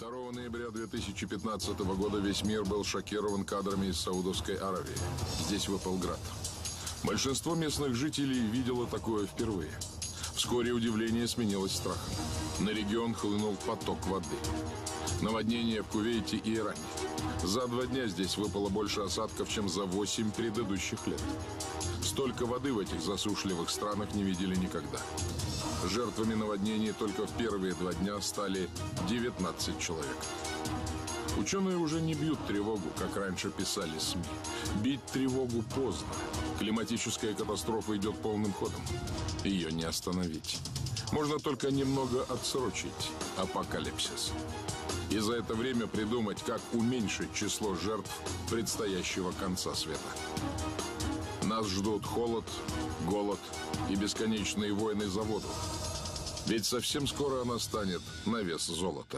2 ноября 2015 года весь мир был шокирован кадрами из Саудовской Аравии. Здесь выпал град. Большинство местных жителей видело такое впервые. Вскоре удивление сменилось страхом. На регион хлынул поток воды. Наводнение в Кувейте и Иране. За 2 дня здесь выпало больше осадков, чем за 8 предыдущих лет. Столько воды в этих засушливых странах не видели никогда. Жертвами наводнений только в первые 2 дня стали 19 человек. Ученые уже не бьют тревогу, как раньше писали СМИ. Бить тревогу поздно. Климатическая катастрофа идет полным ходом. Ее не остановить. Можно только немного отсрочить апокалипсис. И за это время придумать, как уменьшить число жертв предстоящего конца света. Нас ждут холод, голод и бесконечные войны за воду. Ведь совсем скоро она станет на вес золота.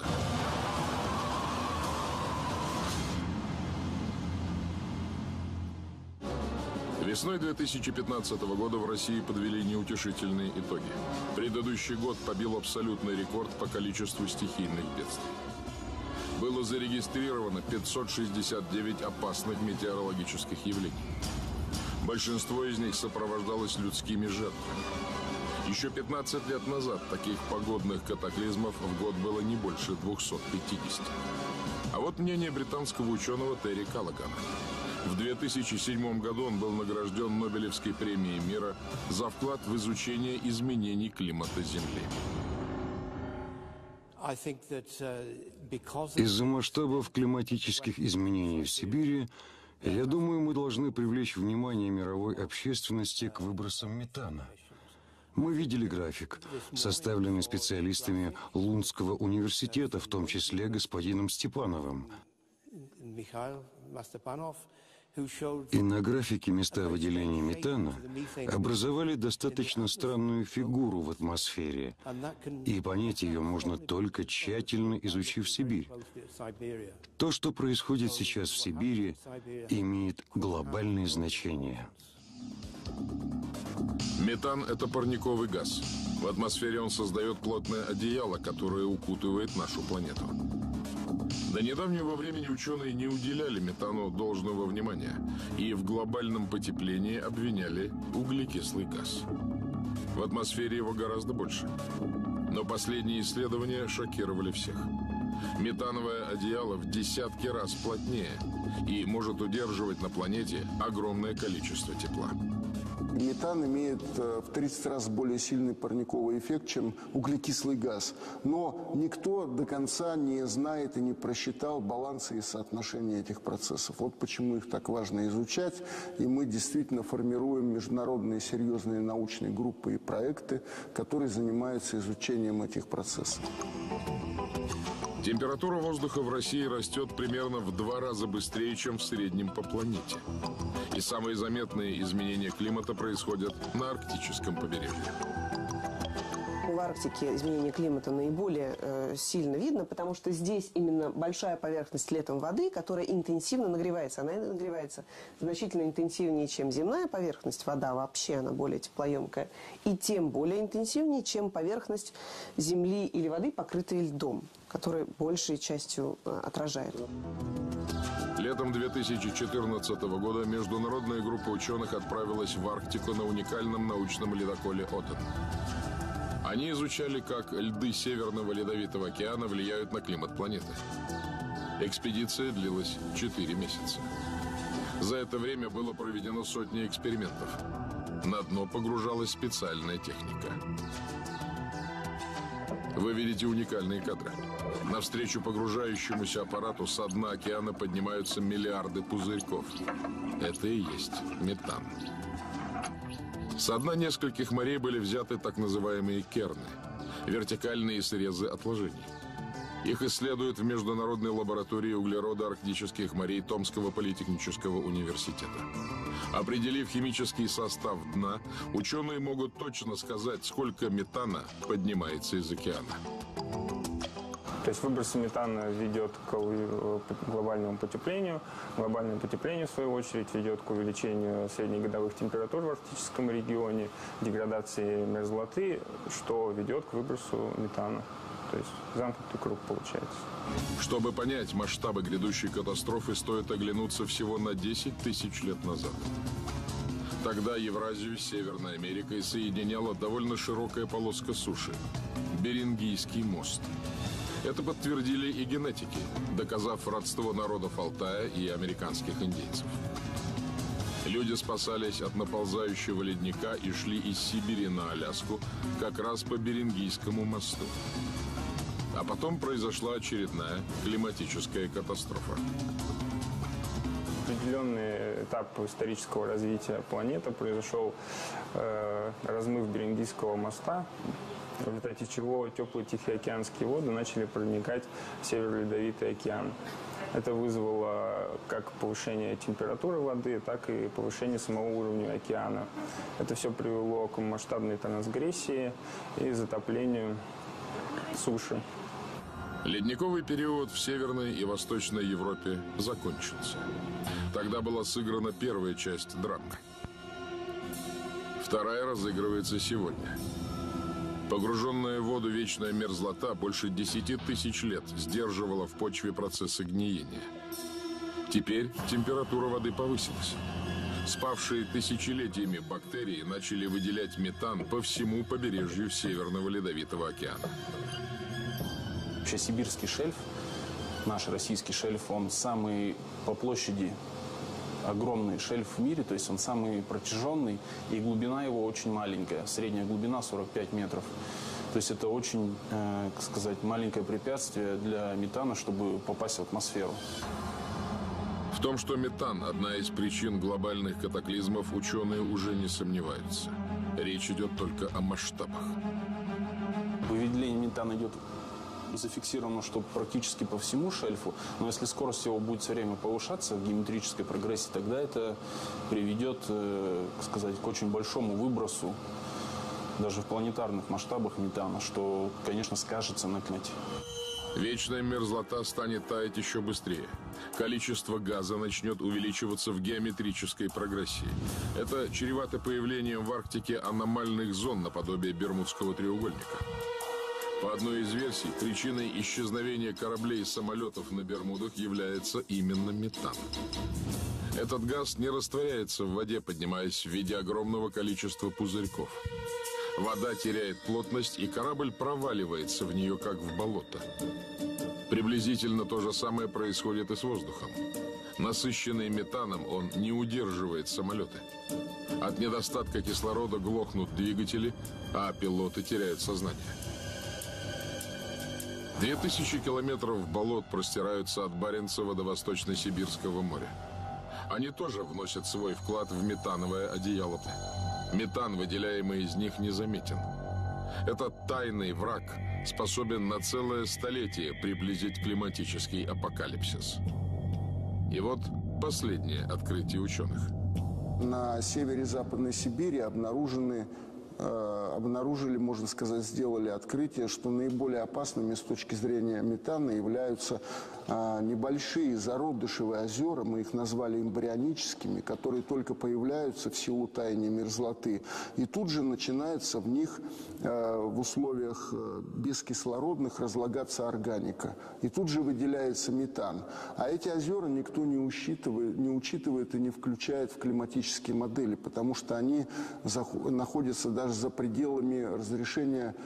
Весной 2015 года в России подвели неутешительные итоги. Предыдущий год побил абсолютный рекорд по количеству стихийных бедствий. Было зарегистрировано 569 опасных метеорологических явлений. Большинство из них сопровождалось людскими жертвами. Еще 15 лет назад таких погодных катаклизмов в год было не больше 250. А вот мнение британского ученого Терри Каллагана. В 2007 году он был награжден Нобелевской премией мира за вклад в изучение изменений климата Земли. Из-за масштабов климатических изменений в Сибири, я думаю, мы должны привлечь внимание мировой общественности к выбросам метана. Мы видели график, составленный специалистами Лундского университета, в том числе господином Степановым. И на графике места выделения метана образовали достаточно странную фигуру в атмосфере, и понять ее можно только тщательно изучив Сибирь. То, что происходит сейчас в Сибири, имеет глобальное значение. Метан – это парниковый газ. В атмосфере он создает плотное одеяло, которое укутывает нашу планету. До недавнего времени ученые не уделяли метану должного внимания и в глобальном потеплении обвиняли углекислый газ. В атмосфере его гораздо больше. Но последние исследования шокировали всех. Метановое одеяло в десятки раз плотнее и может удерживать на планете огромное количество тепла. Метан имеет в 30 раз более сильный парниковый эффект, чем углекислый газ. Но никто до конца не знает и не просчитал баланса и соотношения этих процессов. Вот почему их так важно изучать. И мы действительно формируем международные серьезные научные группы и проекты, которые занимаются изучением этих процессов. Температура воздуха в России растет примерно в 2 раза быстрее, чем в среднем по планете. И самые заметные изменения климата происходят на арктическом побережье. В Арктике изменение климата наиболее сильно видно, потому что здесь именно большая поверхность летом воды, которая интенсивно нагревается. Она нагревается значительно интенсивнее, чем земная поверхность. Вода вообще, она более теплоемкая. И тем более интенсивнее, чем поверхность земли или воды, покрытая льдом, который большей частью отражает. Летом 2014 года международная группа ученых отправилась в Арктику на уникальном научном ледоколе «Оттон». Они изучали, как льды Северного Ледовитого океана влияют на климат планеты. Экспедиция длилась 4 месяца. За это время было проведено сотни экспериментов. На дно погружалась специальная техника. Вы видите уникальные кадры. Навстречу погружающемуся аппарату со дна океана поднимаются миллиарды пузырьков. Это и есть метан. Со дна нескольких морей были взяты так называемые керны – вертикальные срезы отложений. Их исследуют в Международной лаборатории углерода арктических морей Томского политехнического университета. Определив химический состав дна, ученые могут точно сказать, сколько метана поднимается из океана. То есть выбросы метана ведет к глобальному потеплению. Глобальное потепление, в свою очередь, ведет к увеличению среднегодовых температур в арктическом регионе, деградации мерзлоты, что ведет к выбросу метана. То есть замкнутый круг получается. Чтобы понять масштабы грядущей катастрофы, стоит оглянуться всего на 10 тысяч лет назад. Тогда Евразию с Северной Америкой соединяла довольно широкая полоска суши – Берингийский мост. Это подтвердили и генетики, доказав родство народов Алтая и американских индейцев. Люди спасались от наползающего ледника и шли из Сибири на Аляску как раз по Берингийскому мосту. А потом произошла очередная климатическая катастрофа. Определенный этап исторического развития планеты произошел размыв Берингийского моста, в результате чего теплые Тихоокеанские воды начали проникать в Северный Ледовитый океан. Это вызвало как повышение температуры воды, так и повышение самого уровня океана. Это все привело к масштабной трансгрессии и затоплению суши. Ледниковый период в Северной и Восточной Европе закончился. Тогда была сыграна первая часть драмы. Вторая разыгрывается сегодня. Погруженная в воду вечная мерзлота больше 10 тысяч лет сдерживала в почве процессы гниения. Теперь температура воды повысилась. Спавшие тысячелетиями бактерии начали выделять метан по всему побережью Северного Ледовитого океана. Вообще сибирский шельф, наш российский шельф, он самый по площади огромный шельф в мире, то есть он самый протяженный, и глубина его очень маленькая, средняя глубина 45 метров. То есть это очень, как сказать, маленькое препятствие для метана, чтобы попасть в атмосферу. В том, что метан – одна из причин глобальных катаклизмов, ученые уже не сомневаются. Речь идет только о масштабах. Выделение метана идет зафиксировано, что практически по всему шельфу, но если скорость его будет все время повышаться в геометрической прогрессии, тогда это приведет, так сказать, к очень большому выбросу даже в планетарных масштабах метана, что, конечно, скажется на климате. Вечная мерзлота станет таять еще быстрее. Количество газа начнет увеличиваться в геометрической прогрессии. Это чревато появлением в Арктике аномальных зон наподобие Бермудского треугольника. По одной из версий, причиной исчезновения кораблей и самолетов на Бермудах является именно метан. Этот газ не растворяется в воде, поднимаясь в виде огромного количества пузырьков. Вода теряет плотность, и корабль проваливается в нее, как в болото. Приблизительно то же самое происходит и с воздухом. Насыщенный метаном, он не удерживает самолеты. От недостатка кислорода глохнут двигатели, а пилоты теряют сознание. 2000 километров болот простираются от Баренцева до Восточно-Сибирского моря. Они тоже вносят свой вклад в метановое одеяло. Метан, выделяемый из них, незаметен. Этот тайный враг способен на целое столетие приблизить климатический апокалипсис. И вот последнее открытие ученых. На севере Западной Сибири обнаружили, можно сказать, сделали открытие, что наиболее опасными с точки зрения метана являются небольшие зародышевые озера, мы их назвали эмбрионическими, которые только появляются в силу таяния мерзлоты. И тут же начинается в них в условиях бескислородных разлагаться органика. И тут же выделяется метан. А эти озера никто не учитывает и не включает в климатические модели, потому что они находятся даже за пределами разрешения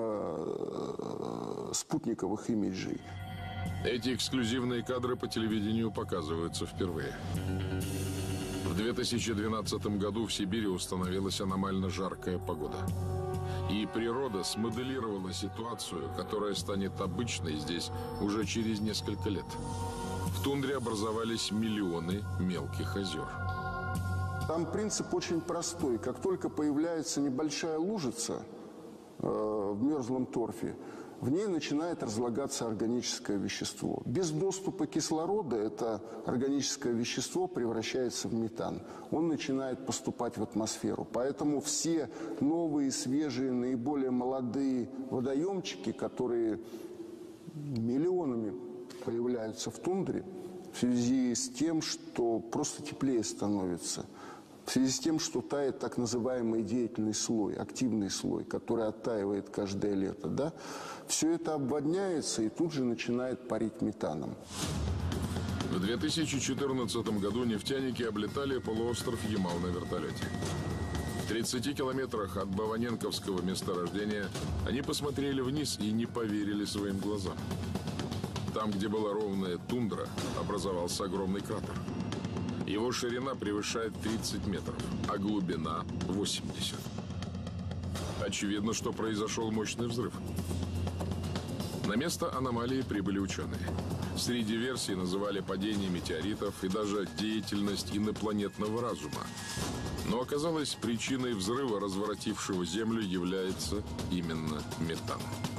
спутниковых имиджей. Эти эксклюзивные кадры по телевидению показываются впервые. В 2012 году в Сибири установилась аномально жаркая погода. И природа смоделировала ситуацию, которая станет обычной здесь уже через несколько лет. В тундре образовались миллионы мелких озер. Там принцип очень простой. Как только появляется небольшая лужица в мерзлом торфе, в ней начинает разлагаться органическое вещество. Без доступа кислорода это органическое вещество превращается в метан. Он начинает поступать в атмосферу. Поэтому все новые, свежие, наиболее молодые водоемчики, которые миллионами появляются в тундре, в связи с тем, что просто теплее становится, в в связи с тем, что тает так называемый деятельный слой, активный слой, который оттаивает каждое лето, да, все это обводняется и тут же начинает парить метаном. В 2014 году нефтяники облетали полуостров Ямал на вертолете. В 30 километрах от Баваненковского месторождения они посмотрели вниз и не поверили своим глазам. Там, где была ровная тундра, образовался огромный кратер. Его ширина превышает 30 метров, а глубина 80. Очевидно, что произошел мощный взрыв. На место аномалии прибыли ученые. Среди версий называли падение метеоритов и даже деятельность инопланетного разума. Но оказалось, причиной взрыва, разворотившего Землю, является именно метан.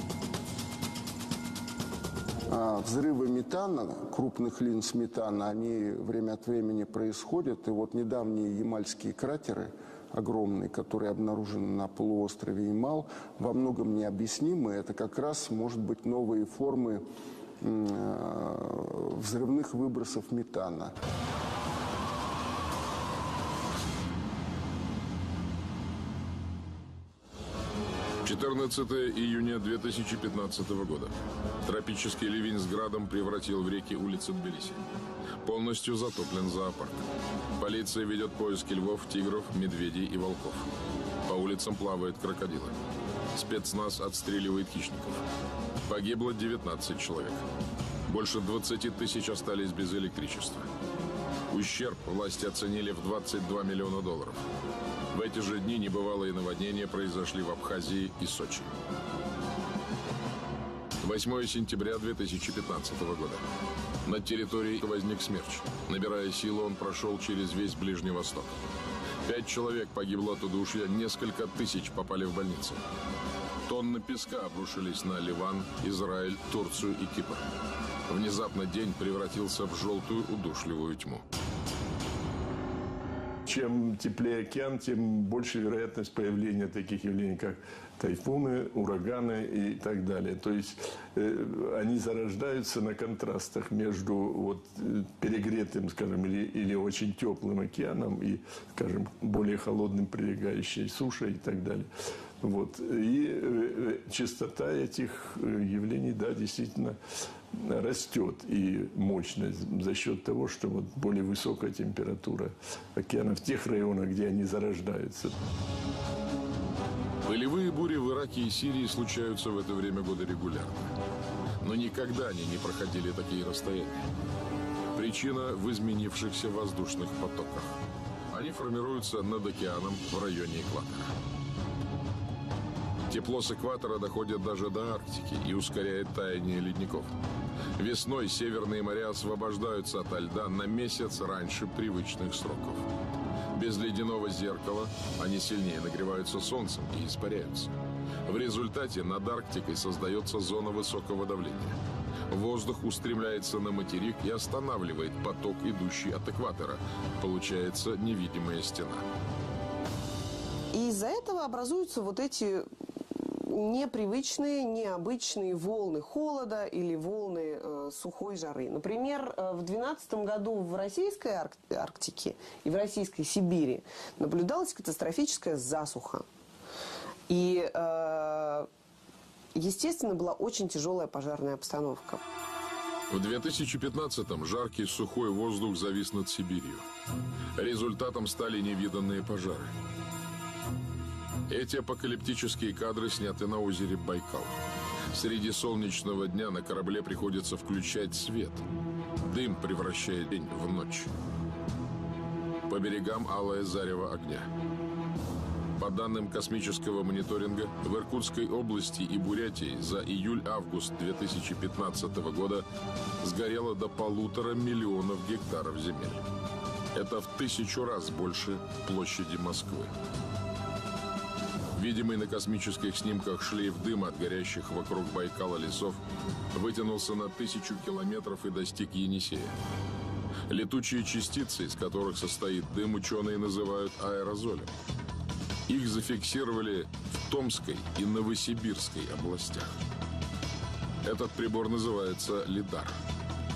Взрывы метана, крупных линз метана, они время от времени происходят. И вот недавние ямальские кратеры, огромные, которые обнаружены на полуострове Ямал, во многом необъяснимы. Это как раз, может быть, новые формы взрывных выбросов метана. — 14 июня 2015 года. Тропический ливень с градом превратил в реки улицы Тбилиси. Полностью затоплен зоопарк. Полиция ведет поиски львов, тигров, медведей и волков. По улицам плавают крокодилы. Спецназ отстреливает хищников. Погибло 19 человек. Больше 20 тысяч остались без электричества. Ущерб власти оценили в $22 миллиона. В эти же дни небывалые наводнения произошли в Абхазии и Сочи. 8 сентября 2015 года. Над территорией возник смерч. Набирая силу, он прошел через весь Ближний Восток. 5 человек погибло от удушья, несколько тысяч попали в больницы. Тонны песка обрушились на Ливан, Израиль, Турцию и Кипр. Внезапно день превратился в желтую удушливую тьму. Чем теплее океан, тем больше вероятность появления таких явлений, как тайфуны, ураганы и так далее. То есть они зарождаются на контрастах между перегретым, скажем, или очень теплым океаном и, скажем, более холодным прилегающей сушей и так далее. И частота этих явлений, да, действительно растет, и мощность за счет того, что более высокая температура океана в тех районах, где они зарождаются. Пылевые бури в Ираке и Сирии случаются в это время года регулярно. Но никогда они не проходили такие расстояния. Причина в изменившихся воздушных потоках. Они формируются над океаном в районе экватора. Тепло с экватора доходит даже до Арктики и ускоряет таяние ледников. Весной северные моря освобождаются ото льда на месяц раньше привычных сроков. Без ледяного зеркала они сильнее нагреваются солнцем и испаряются. В результате над Арктикой создается зона высокого давления. Воздух устремляется на материк и останавливает поток, идущий от экватора. Получается невидимая стена. И из-за этого образуются эти непривычные, необычные волны холода или волны сухой жары. Например, в 2012 году в российской Арктике и в российской Сибири наблюдалась катастрофическая засуха. И, естественно, была очень тяжелая пожарная обстановка. В 2015-м жаркий сухой воздух завис над Сибирью. Результатом стали невиданные пожары. Эти апокалиптические кадры сняты на озере Байкал. Среди солнечного дня на корабле приходится включать свет. Дым превращает день в ночь. По берегам алое зарево огня. По данным космического мониторинга, в Иркутской области и Бурятии за июль-август 2015 года сгорело до 1,5 миллиона гектаров земель. Это в 1000 раз больше площади Москвы. Видимый на космических снимках шлейф дыма от горящих вокруг Байкала лесов вытянулся на 1000 километров и достиг Енисея. Летучие частицы, из которых состоит дым, ученые называют аэрозолем. Их зафиксировали в Томской и Новосибирской областях. Этот прибор называется лидар.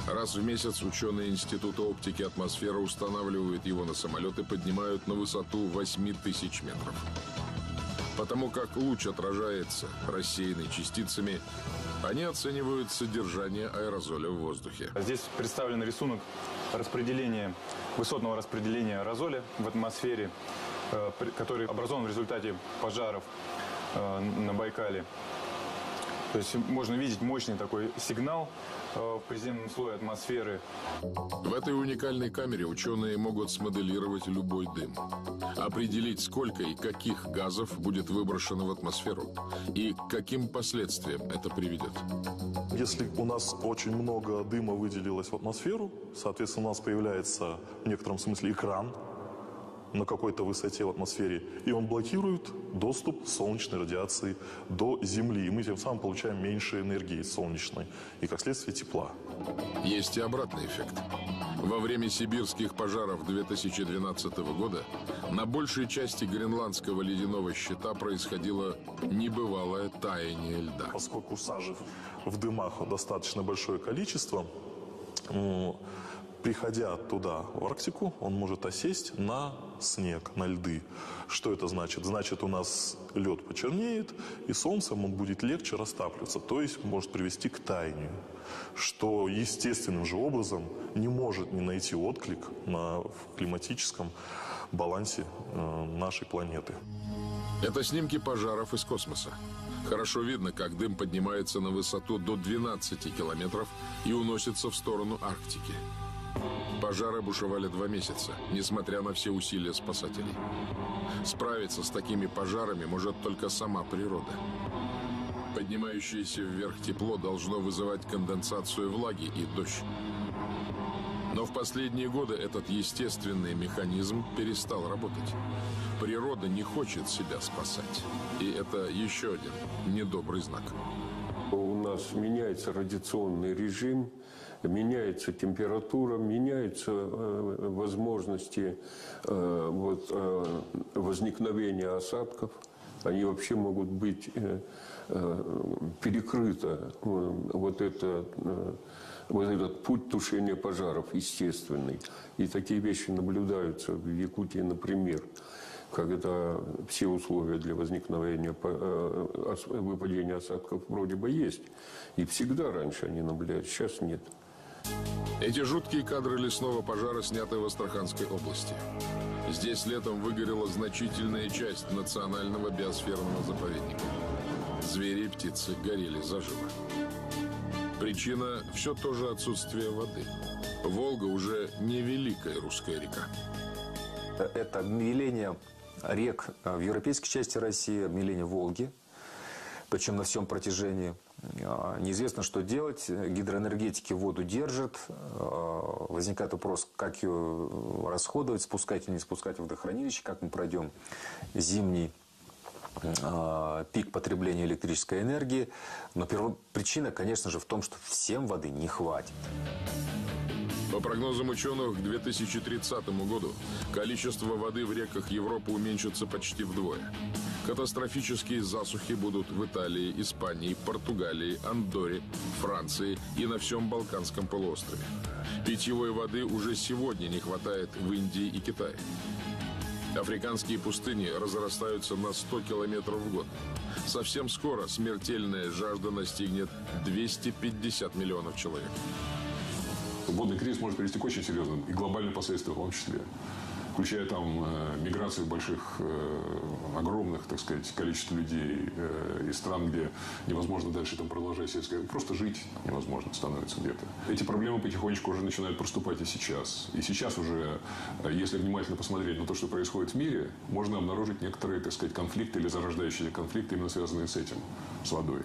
Раз в месяц ученые Института оптики атмосферы устанавливают его на самолет и поднимают на высоту 8000 метров. Потому как луч отражается рассеянной частицами, они оценивают содержание аэрозоля в воздухе. Здесь представлен рисунок высотного распределения аэрозоля в атмосфере, который образован в результате пожаров на Байкале. То есть можно видеть мощный такой сигнал в приземном слое атмосферы. В этой уникальной камере ученые могут смоделировать любой дым, определить, сколько и каких газов будет выброшено в атмосферу и к каким последствиям это приведет. Если у нас очень много дыма выделилось в атмосферу, соответственно, у нас появляется в некотором смысле экран на какой-то высоте в атмосфере, и он блокирует доступ солнечной радиации до Земли. И мы тем самым получаем меньше энергии солнечной и, как следствие, тепла. Есть и обратный эффект. Во время сибирских пожаров 2012 года на большей части гренландского ледяного щита происходило небывалое таяние льда. Поскольку сажи в дымах достаточно большое количество, приходя туда, в Арктику, он может осесть на снег, на льды. Что это значит? Значит, у нас лед почернеет, и солнцем он будет легче растапливаться, то есть может привести к таянию, что естественным же образом не может не найти отклик в климатическом балансе нашей планеты. Это снимки пожаров из космоса. Хорошо видно, как дым поднимается на высоту до 12 километров и уносится в сторону Арктики. Пожары бушевали 2 месяца, несмотря на все усилия спасателей. Справиться с такими пожарами может только сама природа. Поднимающееся вверх тепло должно вызывать конденсацию влаги и дождь. Но в последние годы этот естественный механизм перестал работать. Природа не хочет себя спасать. И это еще один недобрый знак. У нас меняется радиационный режим, меняется температура, меняются возможности возникновения осадков. Они вообще могут быть перекрыты. Вот этот путь тушения пожаров естественный. И такие вещи наблюдаются в Якутии, например, когда все условия для возникновения выпадения осадков вроде бы есть. И всегда раньше они наблюдаются, сейчас нет. Эти жуткие кадры лесного пожара сняты в Астраханской области. Здесь летом выгорела значительная часть национального биосферного заповедника. Звери и птицы горели заживо. Причина – все то же отсутствие воды. Волга уже не великая русская река. Это обмеление рек в европейской части России, обмеление Волги, причем на всем протяжении. Неизвестно, что делать. Гидроэнергетики воду держат. Возникает вопрос, как ее расходовать, спускать или не спускать в водохранилище, как мы пройдем зимний пик потребления электрической энергии. Но причина, конечно же, в том, что всем воды не хватит. По прогнозам ученых, к 2030 году количество воды в реках Европы уменьшится почти вдвое. Катастрофические засухи будут в Италии, Испании, Португалии, Андорре, Франции и на всем Балканском полуострове. Питьевой воды уже сегодня не хватает в Индии и Китае. Африканские пустыни разрастаются на 100 километров в год. Совсем скоро смертельная жажда настигнет 250 миллионов человек. Водный кризис может привести к очень серьезным и глобальным последствиям в том числе, включая там миграцию больших, огромных, так сказать, количеств людей из стран, где невозможно дальше там продолжать сельское, просто жить невозможно становится где-то. Эти проблемы потихонечку уже начинают проступать и сейчас. И сейчас уже, если внимательно посмотреть на то, что происходит в мире, можно обнаружить некоторые, так сказать, конфликты или зарождающиеся конфликты, именно связанные с этим, с водой.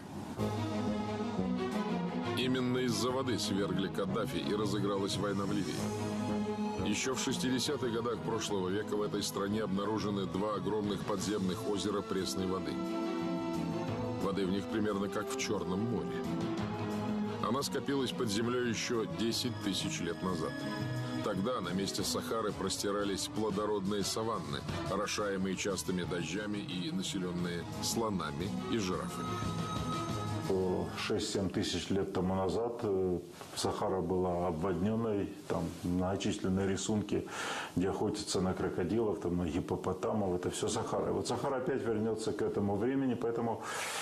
Именно из-за воды свергли Каддафи и разыгралась война в Ливии. Еще в 60-х годах прошлого века в этой стране обнаружены 2 огромных подземных озера пресной воды. Воды в них примерно как в Черном море. Она скопилась под землей еще 10 тысяч лет назад. Тогда на месте Сахары простирались плодородные саванны, орошаемые частыми дождями и населенные слонами и жирафами. 6-7 тысяч лет тому назад Сахара была обводненной, там многочисленные рисунки, где охотятся на крокодилов, там, на гиппопотамов, это все Сахара. И вот Сахара опять вернется к этому времени, поэтому,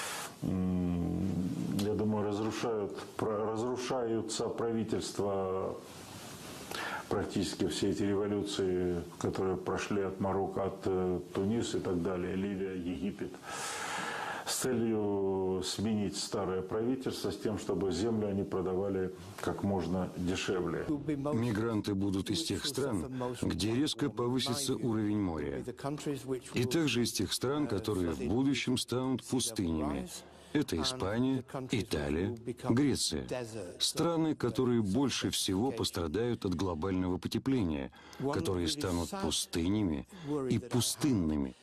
я думаю, разрушаются правительства, практически все эти революции, которые прошли от Марокко, от Туниса и так далее, Ливия, Египет, с целью сменить старое правительство, с тем, чтобы землю они продавали как можно дешевле. Мигранты будут из тех стран, где резко повысится уровень моря, и также из тех стран, которые в будущем станут пустынями. Это Испания, Италия, Греция. Страны, которые больше всего пострадают от глобального потепления, которые станут пустынями и пустынными.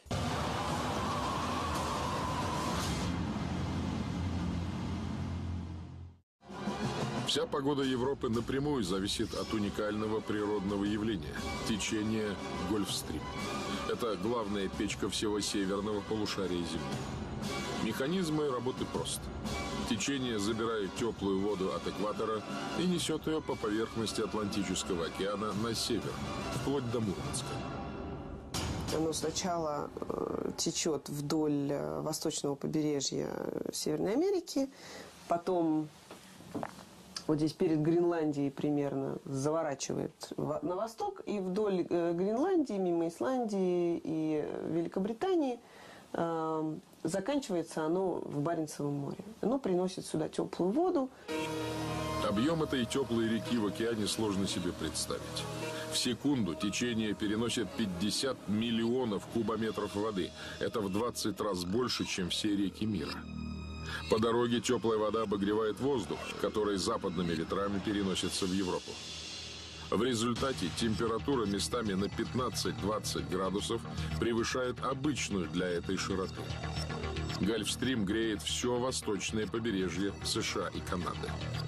Вся погода Европы напрямую зависит от уникального природного явления – течения Гольфстрим. Это главная печка всего северного полушария Земли. Механизмы работы прост. Течение забирает теплую воду от экватора и несет ее по поверхности Атлантического океана на север, вплоть до Мурманска. Оно сначала течет вдоль восточного побережья Северной Америки, потом вот здесь перед Гренландией примерно заворачивает на восток, и вдоль Гренландии, мимо Исландии и Великобритании заканчивается оно в Баренцевом море. Оно приносит сюда теплую воду. Объем этой теплой реки в океане сложно себе представить. В секунду течение переносит 50 миллионов кубометров воды. Это в 20 раз больше, чем все реки мира. По дороге теплая вода обогревает воздух, который западными ветрами переносится в Европу. В результате температура местами на 15-20 градусов превышает обычную для этой широты. Гольфстрим греет все восточное побережье США и Канады.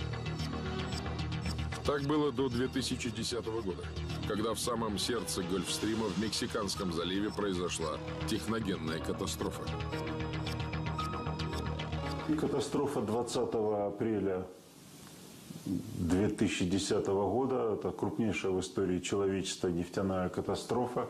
Так было до 2010 года, когда в самом сердце Гольфстрима в Мексиканском заливе произошла техногенная катастрофа. Катастрофа 20 апреля 2010 года – это крупнейшая в истории человечества нефтяная катастрофа,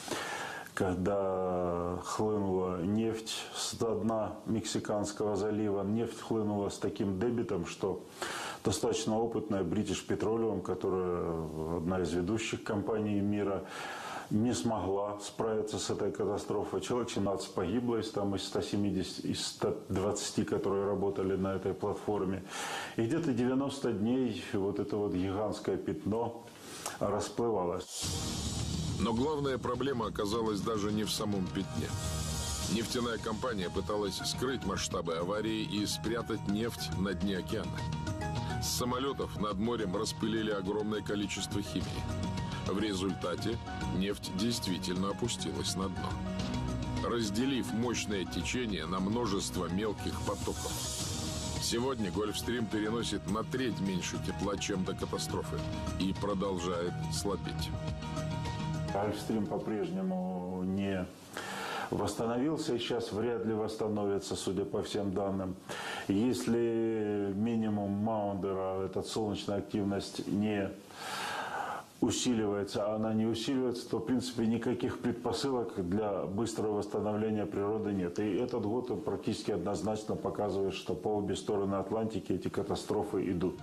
когда хлынула нефть с дна Мексиканского залива. Нефть хлынула с таким дебитом, что достаточно опытная British Petroleum, которая одна из ведущих компаний мира, не смогла справиться с этой катастрофой. Человек 17 погибло из 170, из 120, которые работали на этой платформе. И где-то 90 дней вот это вот гигантское пятно расплывалось. Но главная проблема оказалась даже не в самом пятне. Нефтяная компания пыталась скрыть масштабы аварии и спрятать нефть на дне океана. С самолетов над морем распылили огромное количество химии. В результате нефть действительно опустилась на дно, разделив мощное течение на множество мелких потоков. Сегодня Гольфстрим переносит на треть меньше тепла, чем до катастрофы, и продолжает слабеть. Гольфстрим по-прежнему не восстановился и сейчас вряд ли восстановится, судя по всем данным. Если минимум Маундера, эта солнечная активность, не усиливается, а она не усиливается, то, в принципе, никаких предпосылок для быстрого восстановления природы нет. И этот год практически однозначно показывает, что по обе стороны Атлантики эти катастрофы идут.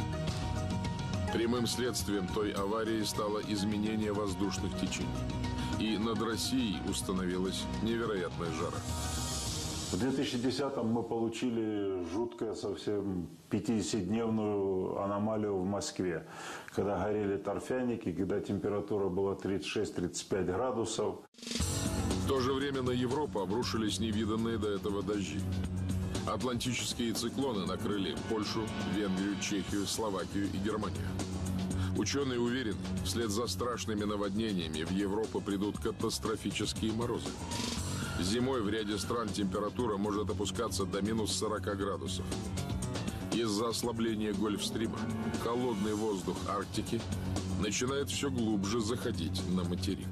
Прямым следствием той аварии стало изменение воздушных течений. И над Россией установилась невероятная жара. В 2010-м мы получили жуткую, совсем 50-дневную аномалию в Москве, когда горели торфяники, когда температура была 36-35 градусов. В то же время на Европу обрушились невиданные до этого дожди. Атлантические циклоны накрыли Польшу, Венгрию, Чехию, Словакию и Германию. Ученые уверены, вслед за страшными наводнениями в Европу придут катастрофические морозы. Зимой в ряде стран температура может опускаться до минус 40 градусов. Из-за ослабления Гольфстрима холодный воздух Арктики начинает все глубже заходить на материк.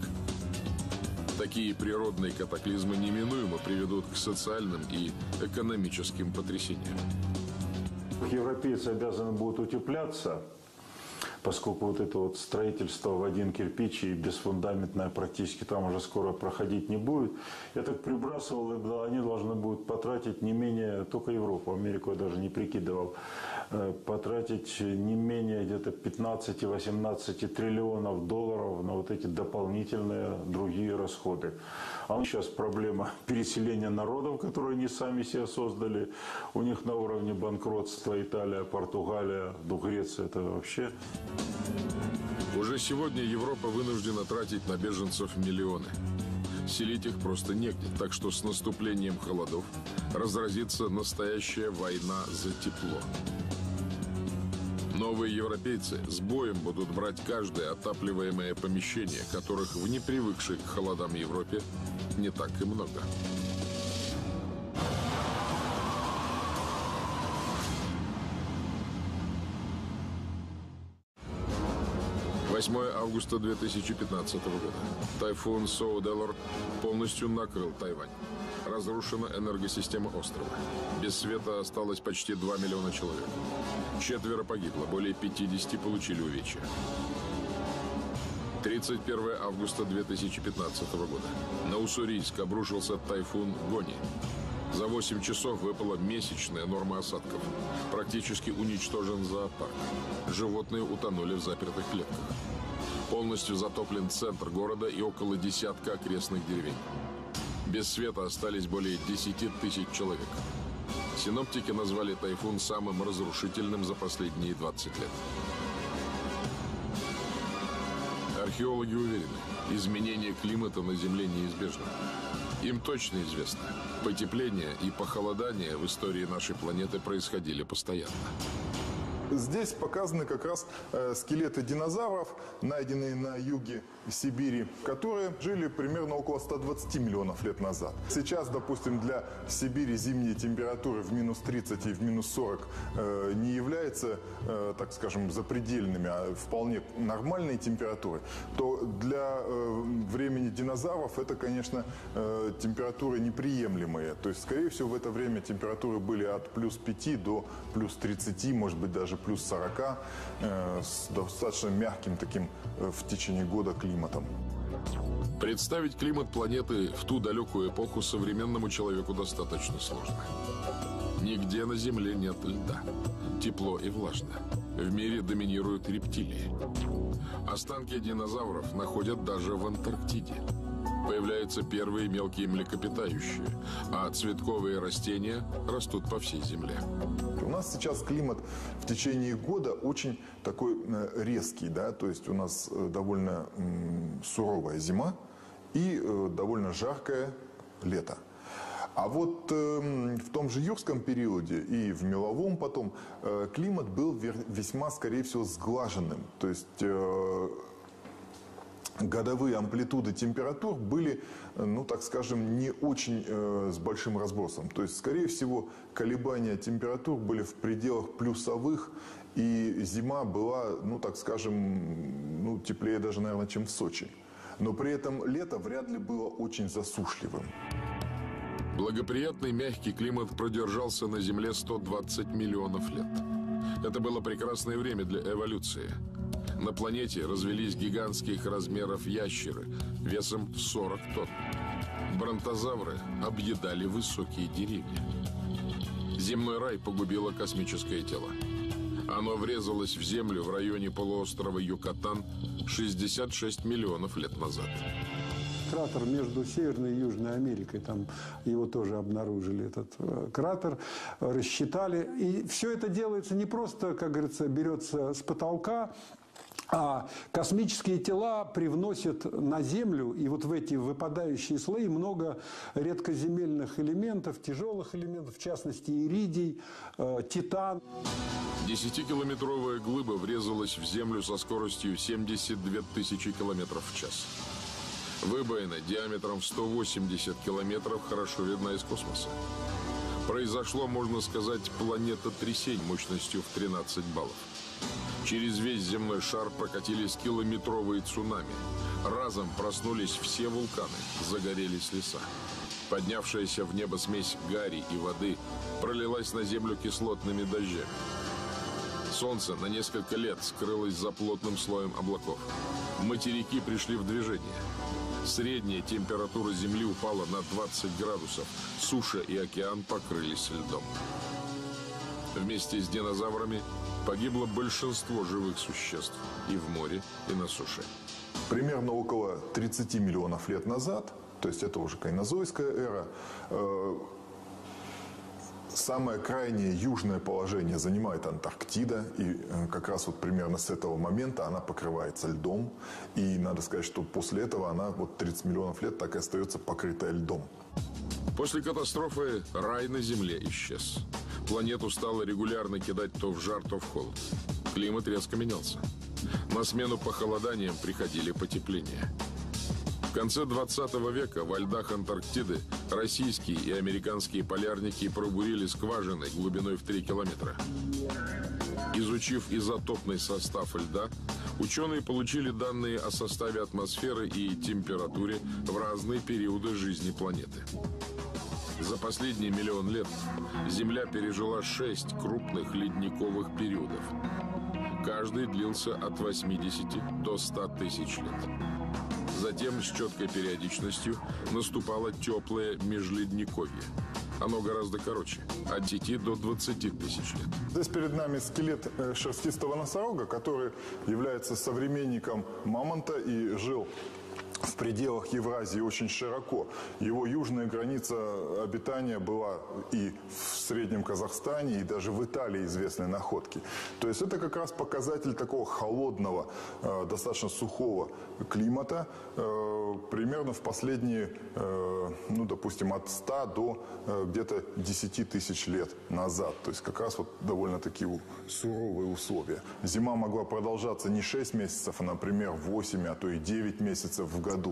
Такие природные катаклизмы неминуемо приведут к социальным и экономическим потрясениям. Европейцы обязаны будут утепляться, поскольку вот это вот строительство в один кирпич и бесфундаментное практически там уже скоро проходить не будет. Я так прибрасывал, они должны будут потратить не менее, только Европу, Америку я даже не прикидывал, потратить не менее где-то 15-18 триллионов долларов на вот эти дополнительные другие расходы. А сейчас проблема переселения народов, которые они сами себе создали. У них на уровне банкротства Италия, Португалия, Греция, это вообще... Уже сегодня Европа вынуждена тратить на беженцев миллионы. Селить их просто негде, так что с наступлением холодов разразится настоящая война за тепло. Новые европейцы с боем будут брать каждое отапливаемое помещение, которых в непривыкшей к холодам Европе не так и много. 8 августа 2015 года. Тайфун Соуделор полностью накрыл Тайвань. Разрушена энергосистема острова. Без света осталось почти 2 миллиона человек. 4 погибло, более 50 получили увечья. 31 августа 2015 года. На Уссурийск обрушился тайфун Гони. За 8 часов выпала месячная норма осадков. Практически уничтожен зоопарк. Животные утонули в запертых клетках. Полностью затоплен центр города и около десятка окрестных деревень. Без света остались более 10 тысяч человек. Синоптики назвали тайфун самым разрушительным за последние 20 лет. Археологи уверены, изменение климата на Земле неизбежно. Им точно известно, потепление и похолодание в истории нашей планеты происходили постоянно. Здесь показаны как раз скелеты динозавров, найденные на юге Сибири, которые жили примерно около 120 миллионов лет назад. Сейчас, допустим, для Сибири зимние температуры в минус 30 и в минус 40 не являются, так скажем, запредельными, а вполне нормальной температурой, то для времени динозавров это, конечно, температуры неприемлемые. То есть, скорее всего, в это время температуры были от плюс 5 до плюс 30, может быть, даже плюс 40, с достаточно мягким таким в течение года климатом. Представить климат планеты в ту далекую эпоху современному человеку достаточно сложно. Нигде на Земле нет льда. Тепло и влажно. В мире доминируют рептилии. Останки динозавров находят даже в Антарктиде. Появляются первые мелкие млекопитающие, а цветковые растения растут по всей Земле. У нас сейчас климат в течение года очень такой резкий, да, то есть у нас довольно суровая зима и довольно жаркое лето. А вот в том же юрском периоде и в меловом потом климат был весьма, скорее всего, сглаженным. То есть годовые амплитуды температур были, ну, так скажем, не очень с большим разбросом. То есть, скорее всего, колебания температур были в пределах плюсовых, и зима была, ну, так скажем, ну, теплее даже, наверное, чем в Сочи. Но при этом лето вряд ли было очень засушливым. Благоприятный мягкий климат продержался на Земле 120 миллионов лет. Это было прекрасное время для эволюции. На планете развелись гигантских размеров ящеры весом 40 тонн. Бронтозавры объедали высокие деревья. Земной рай погубило космическое тело. Оно врезалось в Землю в районе полуострова Юкатан 66 миллионов лет назад. Кратер между Северной и Южной Америкой, там его тоже обнаружили, этот кратер, рассчитали. И все это делается не просто, как говорится, берется с потолка, а космические тела привносят на Землю, и вот в эти выпадающие слои много редкоземельных элементов, тяжелых элементов, в частности иридий, титан. 10-километровая глыба врезалась в Землю со скоростью 72 тысячи километров в час. Выбоина диаметром в 180 километров хорошо видна из космоса. Произошло, можно сказать, планетотрясение мощностью в 13 баллов. Через весь земной шар прокатились километровые цунами. Разом проснулись все вулканы, загорелись леса. Поднявшаяся в небо смесь гари и воды пролилась на землю кислотными дождями. Солнце на несколько лет скрылось за плотным слоем облаков. Материки пришли в движение. Средняя температура Земли упала на 20 градусов. Суша и океан покрылись льдом. Вместе с динозаврами погибло большинство живых существ и в море, и на суше. Примерно около 30 миллионов лет назад, то есть это уже кайнозойская эра, самое крайнее южное положение занимает Антарктида, и как раз вот примерно с этого момента она покрывается льдом, и надо сказать, что после этого она вот 30 миллионов лет так и остается покрытая льдом. После катастрофы рай на Земле исчез. Планету стало регулярно кидать то в жар, то в холод. Климат резко менялся. На смену похолоданиям приходили потепления. В конце 20 века во льдах Антарктиды российские и американские полярники пробурили скважины глубиной в 3 километра. Изучив изотопный состав льда, ученые получили данные о составе атмосферы и температуре в разные периоды жизни планеты. За последний миллион лет Земля пережила 6 крупных ледниковых периодов. Каждый длился от 80 до 100 тысяч лет. Затем с четкой периодичностью наступало теплое межледниковье. Оно гораздо короче, от 10 до 20 тысяч лет. Здесь перед нами скелет шерстистого носорога, который является современником мамонта и жил в пределах Евразии очень широко. Его южная граница обитания была и в Среднем Казахстане, и даже в Италии известны находки. То есть это как раз показатель такого холодного, достаточно сухого климата, примерно в последние, ну, допустим, от 100 до где-то 10 тысяч лет назад. То есть как раз вот довольно-таки суровые условия. Зима могла продолжаться не 6 месяцев, а, например, 8, а то и 9 месяцев в году.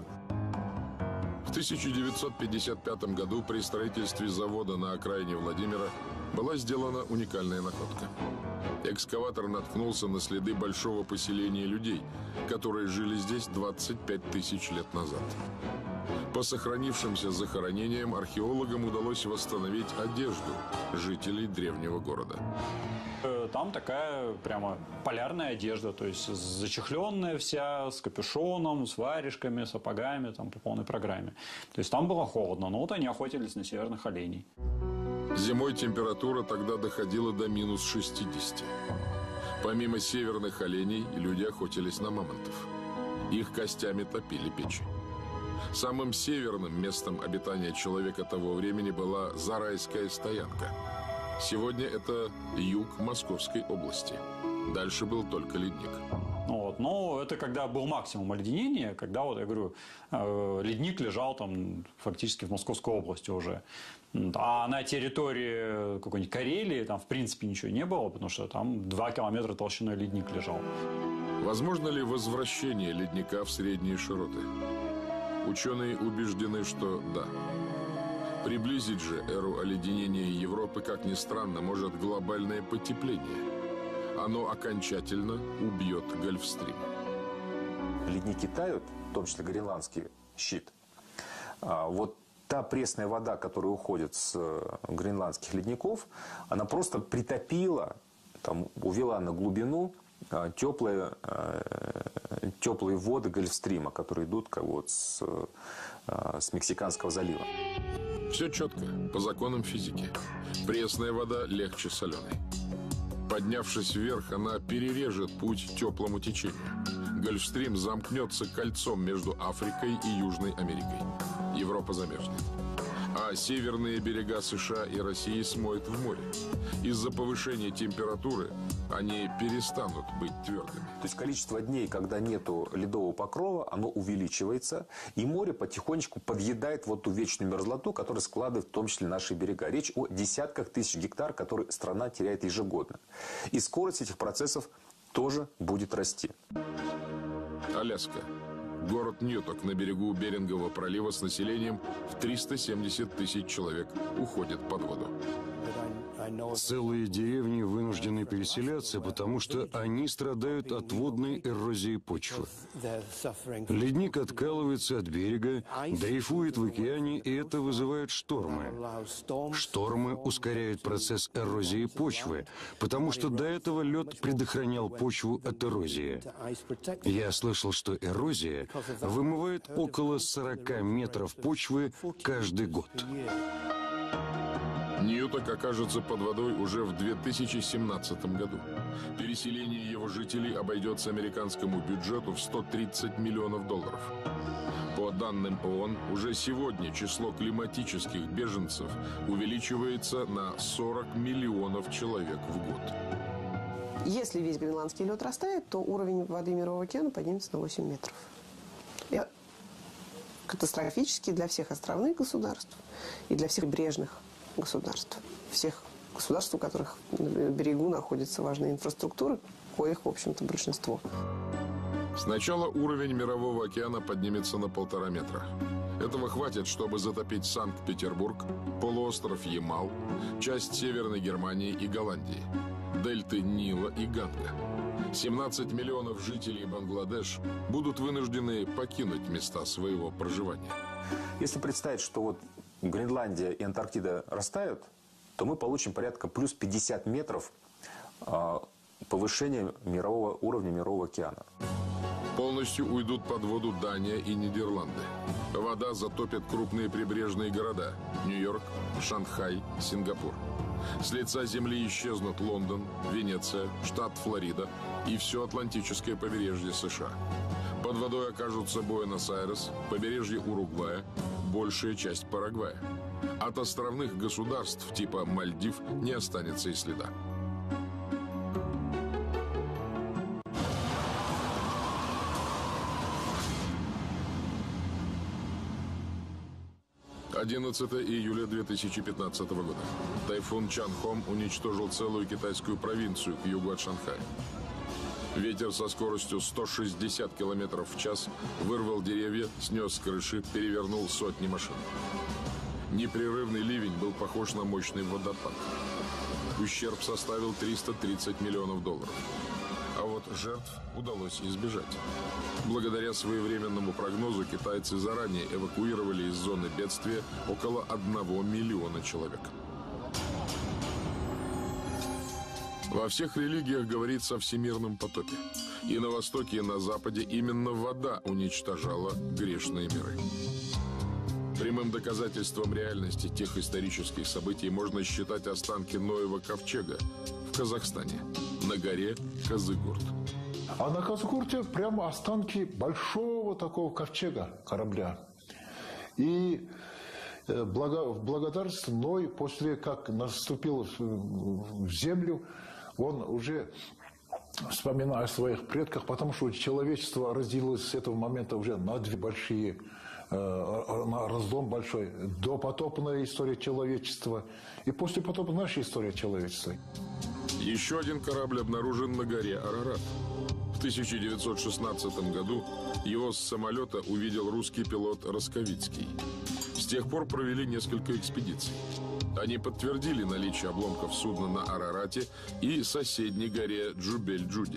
В 1955 году при строительстве завода на окраине Владимира была сделана уникальная находка. Экскаватор наткнулся на следы большого поселения людей, которые жили здесь 25 тысяч лет назад. По сохранившимся захоронениям археологам удалось восстановить одежду жителей древнего города. Там такая прямо полярная одежда, то есть зачехленная вся, с капюшоном, с варежками, сапогами, там по полной программе. То есть там было холодно, но вот они охотились на северных оленей. Зимой температура тогда доходила до минус 60. Помимо северных оленей, люди охотились на мамонтов. Их костями топили печи. Самым северным местом обитания человека того времени была Зарайская стоянка. Сегодня это юг Московской области. Дальше был только ледник. Вот. Но это когда был максимум оледенения, когда, вот я говорю, ледник лежал там фактически в Московской области уже. А на территории какой-нибудь Карелии там в принципе ничего не было, потому что там 2 километра толщиной ледник лежал. Возможно ли возвращение ледника в средние широты? Ученые убеждены, что да. Приблизить же эру оледенения Европы, как ни странно, может глобальное потепление. Оно окончательно убьет Гольфстрим. Ледники тают, в том числе Гренландский щит. Вот та пресная вода, которая уходит с гренландских ледников, она просто притопила, там, увела на глубину теплые воды Гольфстрима, которые идут как вот с Мексиканского залива. Все четко, по законам физики. Пресная вода легче соленой. Поднявшись вверх, она перережет путь теплому течению. Гольфстрим замкнется кольцом между Африкой и Южной Америкой. Европа замерзнет. А северные берега США и России смоет в море. Из-за повышения температуры они перестанут быть твердыми. То есть количество дней, когда нету ледового покрова, оно увеличивается, и море потихонечку подъедает вот ту вечную мерзлоту, которая складывает в том числе наши берега. Речь о десятках тысяч гектар, которые страна теряет ежегодно. И скорость этих процессов тоже будет расти. Аляска. Город Ньюток на берегу Берингового пролива с населением в 370 тысяч человек уходит под воду. Целые деревни вынуждены переселяться, потому что они страдают от водной эрозии почвы. Ледник откалывается от берега, дрейфует в океане, и это вызывает штормы. Штормы ускоряют процесс эрозии почвы, потому что до этого лед предохранял почву от эрозии. Я слышал, что эрозия вымывает около 40 метров почвы каждый год. Ньюток окажется под водой уже в 2017 году. Переселение его жителей обойдется американскому бюджету в $130 миллионов. По данным ООН, уже сегодня число климатических беженцев увеличивается на 40 миллионов человек в год. Если весь гренландский лед растает, то уровень воды Мирового океана поднимется на 8 метров. И катастрофически для всех островных государств и для всех брежных государств. Всех государств, у которых на берегу находится важная инфраструктура, коих, в общем-то, большинство. Сначала уровень Мирового океана поднимется на 1,5 метра. Этого хватит, чтобы затопить Санкт-Петербург, полуостров Ямал, часть Северной Германии и Голландии, дельты Нила и Ганга. 17 миллионов жителей Бангладеш будут вынуждены покинуть места своего проживания. Если представить, что вот Гренландия и Антарктида растают, то мы получим порядка плюс 50 метров повышения мирового уровня Мирового океана. Полностью уйдут под воду Дания и Нидерланды. Вода затопит крупные прибрежные города – Нью-Йорк, Шанхай, Сингапур. С лица земли исчезнут Лондон, Венеция, штат Флорида и все Атлантическое побережье США. Под водой окажутся Буэнос-Айрес, побережье Уругвая, большая часть Парагвая. От островных государств типа Мальдив не останется и следа. «11 июля 2015 года. Тайфун Чанхом уничтожил целую китайскую провинцию к югу от Шанхая. Ветер со скоростью 160 км в час вырвал деревья, снес крыши, перевернул сотни машин. Непрерывный ливень был похож на мощный водопад. Ущерб составил $330 миллионов. А вот жертв удалось избежать. Благодаря своевременному прогнозу китайцы заранее эвакуировали из зоны бедствия около 1 миллиона человек. Во всех религиях говорится о всемирном потопе. И на Востоке, и на Западе именно вода уничтожала грешные миры. Прямым доказательством реальности тех исторических событий можно считать останки Ноева ковчега в Казахстане, на горе Казыгурт. А на Казыгурте прямо останки большого такого ковчега, корабля. И в благодарность Ной, после как наступил в землю, он уже, вспоминая о своих предках, потому что человечество разделилось с этого момента уже на две большие, на разлом большой. Допотопная история человечества и послепотопная наша история человечества. Еще один корабль обнаружен на горе Арарат. В 1916 году его с самолета увидел русский пилот Росковицкий. С тех пор провели несколько экспедиций. Они подтвердили наличие обломков судна на Арарате и соседней горе Джубель-Джуди.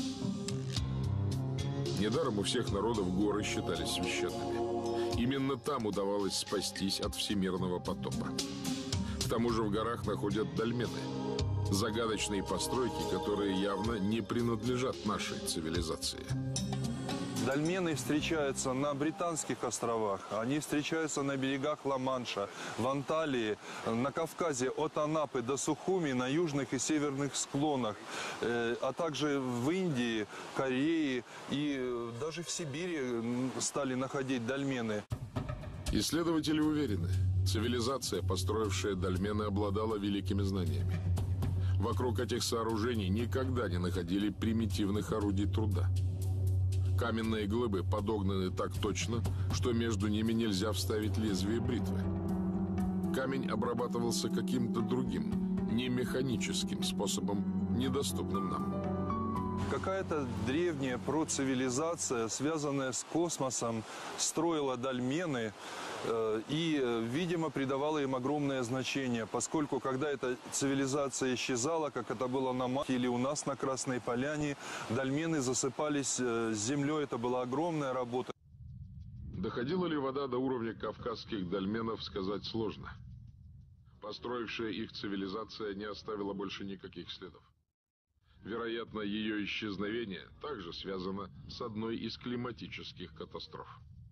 Недаром у всех народов горы считались священными. Именно там удавалось спастись от всемирного потопа. К тому же в горах находят дольмены. Загадочные постройки, которые явно не принадлежат нашей цивилизации. Дольмены встречаются на Британских островах, они встречаются на берегах Ла-Манша, в Анталии, на Кавказе от Анапы до Сухуми, на южных и северных склонах, а также в Индии, Корее и даже в Сибири стали находить дольмены. Исследователи уверены, цивилизация, построившая дольмены, обладала великими знаниями. Вокруг этих сооружений никогда не находили примитивных орудий труда. Каменные глыбы подогнаны так точно, что между ними нельзя вставить лезвие бритвы. Камень обрабатывался каким-то другим, не механическим способом, недоступным нам. Какая-то древняя процивилизация, связанная с космосом, строила дольмены и, видимо, придавала им огромное значение, поскольку когда эта цивилизация исчезала, как это было на Марсе или у нас на Красной Поляне, дольмены засыпались землей, это была огромная работа. Доходила ли вода до уровня кавказских дольменов, сказать сложно. Построившая их цивилизация не оставила больше никаких следов. Вероятно, ее исчезновение также связано с одной из климатических катастроф.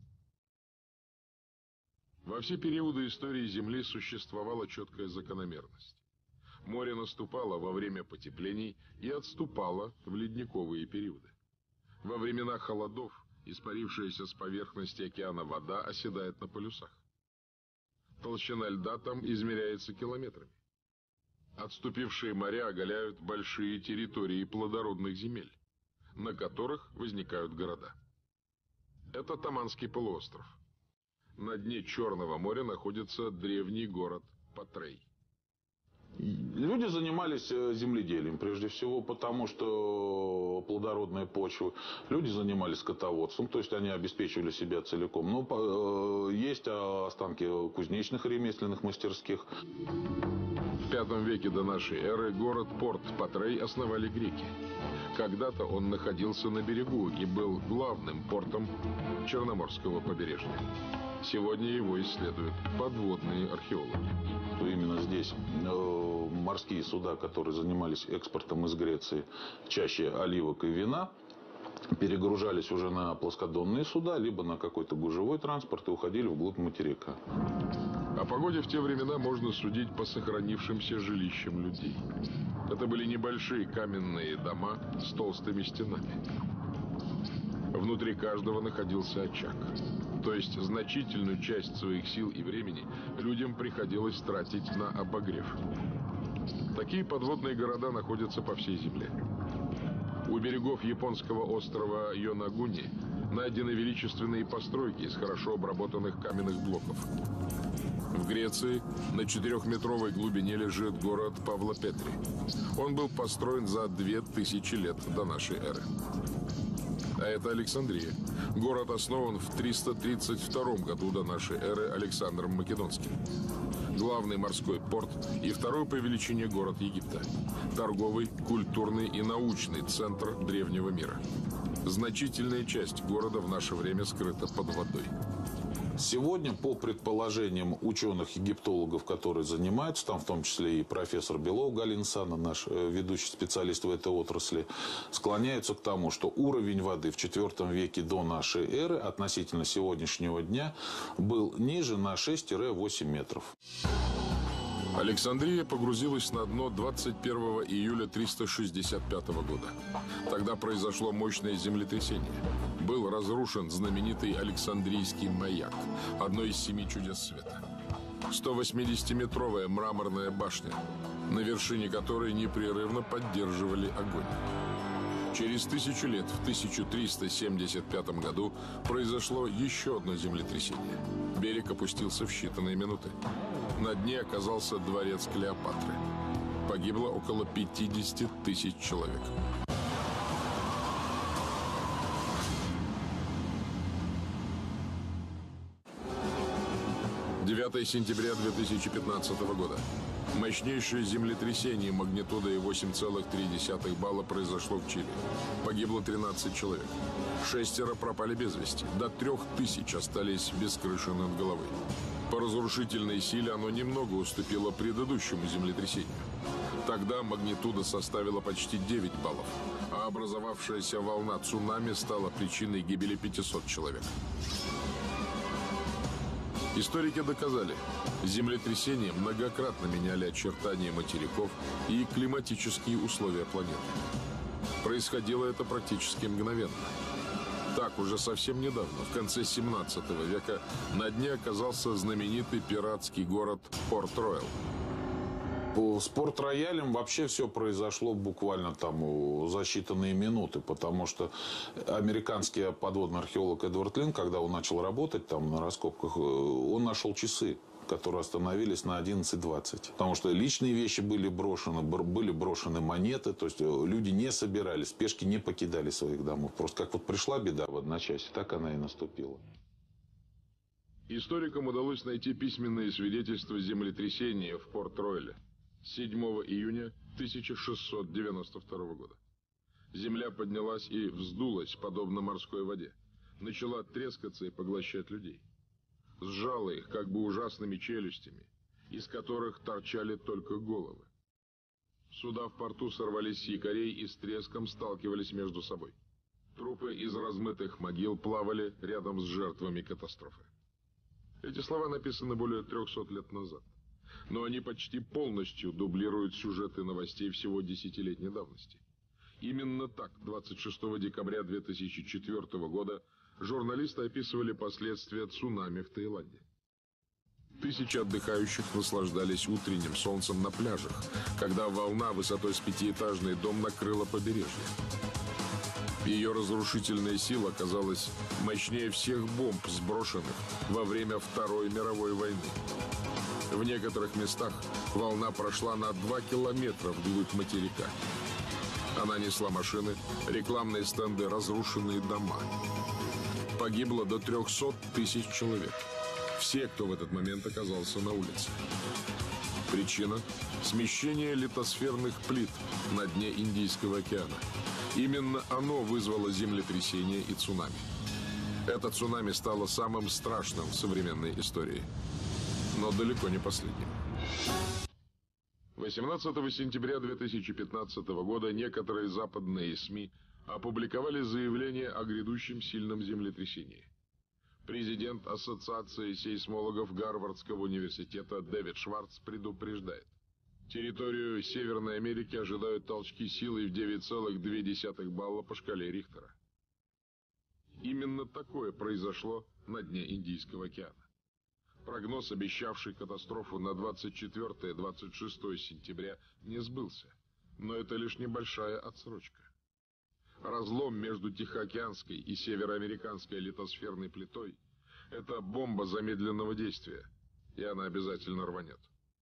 Во все периоды истории Земли существовала четкая закономерность. Море наступало во время потеплений и отступало в ледниковые периоды. Во времена холодов испарившаяся с поверхности океана вода оседает на полюсах. Толщина льда там измеряется километрами. Отступившие моря оголяют большие территории плодородных земель, на которых возникают города. Это Таманский полуостров. На дне Черного моря находится древний город Патрей. Люди занимались земледелием, прежде всего, потому что плодородная почва. Люди занимались скотоводством, то есть они обеспечивали себя целиком. Но есть останки кузнечных и ремесленных мастерских. В V веке до нашей эры город-порт Патрей основали греки. Когда-то он находился на берегу и был главным портом Черноморского побережья. Сегодня его исследуют подводные археологи. Именно здесь морские суда, которые занимались экспортом из Греции чаще оливок и вина, перегружались уже на плоскодонные суда, либо на какой-то гужевой транспорт и уходили вглубь материка. О погоде в те времена можно судить по сохранившимся жилищам людей. Это были небольшие каменные дома с толстыми стенами. Внутри каждого находился очаг. То есть значительную часть своих сил и времени людям приходилось тратить на обогрев. Такие подводные города находятся по всей земле. У берегов японского острова Йонагуни найдены величественные постройки из хорошо обработанных каменных блоков. В Греции на 4-метровой глубине лежит город Павлопетри. Он был построен за 2000 лет до нашей эры. А это Александрия. Город основан в 332 году до нашей эры Александром Македонским. Главный морской порт и второй по величине город Египта. Торговый, культурный и научный центр древнего мира. Значительная часть города в наше время скрыта под водой. Сегодня, по предположениям ученых-египтологов, которые занимаются, там в том числе и профессор Белов Галина Санна, наш ведущий специалист в этой отрасли, склоняются к тому, что уровень воды в IV веке до нашей эры относительно сегодняшнего дня был ниже на 6-8 метров. Александрия погрузилась на дно 21 июля 365 года. Тогда произошло мощное землетрясение. Был разрушен знаменитый Александрийский маяк, одно из 7 чудес света. 180-метровая мраморная башня, на вершине которой непрерывно поддерживали огонь. Через 1000 лет, в 1375 году, произошло еще одно землетрясение. Берег опустился в считанные минуты. На дне оказался дворец Клеопатры. Погибло около 50 000 человек. «9 сентября 2015 года. Мощнейшее землетрясение магнитудой 8,3 балла произошло в Чили. Погибло 13 человек. 6 пропали без вести. До 3000 остались без крыши над головой. По разрушительной силе оно немного уступило предыдущему землетрясению. Тогда магнитуда составила почти 9 баллов, а образовавшаяся волна цунами стала причиной гибели 500 человек. Историки доказали, землетрясения многократно меняли очертания материков и климатические условия планеты. Происходило это практически мгновенно. Так, уже совсем недавно, в конце 17 века, на дне оказался знаменитый пиратский город Порт-Роял. С Порт-Роялем вообще все произошло буквально там за считанные минуты, потому что американский подводный археолог Эдвард Лин, когда он начал работать там на раскопках, он нашел часы. которые остановились на 11:20. Потому что личные вещи были брошены монеты, то есть люди не собирались, пешки не покидали своих домов. Просто как вот пришла беда в одночасье, так она и наступила. Историкам удалось найти письменные свидетельства землетрясения в Порт-Ройле 7 июня 1692 года. Земля поднялась и вздулась, подобно морской воде. Начала трескаться и поглощать людей. Сжала их как бы ужасными челюстями, из которых торчали только головы. Суда в порту сорвались с якорей и с треском сталкивались между собой. Трупы из размытых могил плавали рядом с жертвами катастрофы. Эти слова написаны более 300 лет назад, но они почти полностью дублируют сюжеты новостей всего десятилетней давности. Именно так 26 декабря 2004 года журналисты описывали последствия цунами в Таиланде. Тысячи отдыхающих наслаждались утренним солнцем на пляжах, когда волна высотой с пятиэтажный дом накрыла побережье. Ее разрушительная сила оказалась мощнее всех бомб, сброшенных во время Второй мировой войны. В некоторых местах волна прошла на 2 километра вглубь материка. Она несла машины, рекламные стенды, разрушенные дома. Погибло до 300 тысяч человек. Все, кто в этот момент оказался на улице. Причина – смещение литосферных плит на дне Индийского океана. Именно оно вызвало землетрясение и цунами. Это цунами стало самым страшным в современной истории, но далеко не последним. 18 сентября 2015 года некоторые западные СМИ опубликовали заявление о грядущем сильном землетрясении. Президент Ассоциации сейсмологов Гарвардского университета Дэвид Шварц предупреждает: территорию Северной Америки ожидают толчки силой в 9,2 балла по шкале Рихтера. Именно такое произошло на дне Индийского океана. Прогноз, обещавший катастрофу на 24-26 сентября, не сбылся, но это лишь небольшая отсрочка. Разлом между Тихоокеанской и североамериканской литосферной плитой – это бомба замедленного действия, и она обязательно рванет.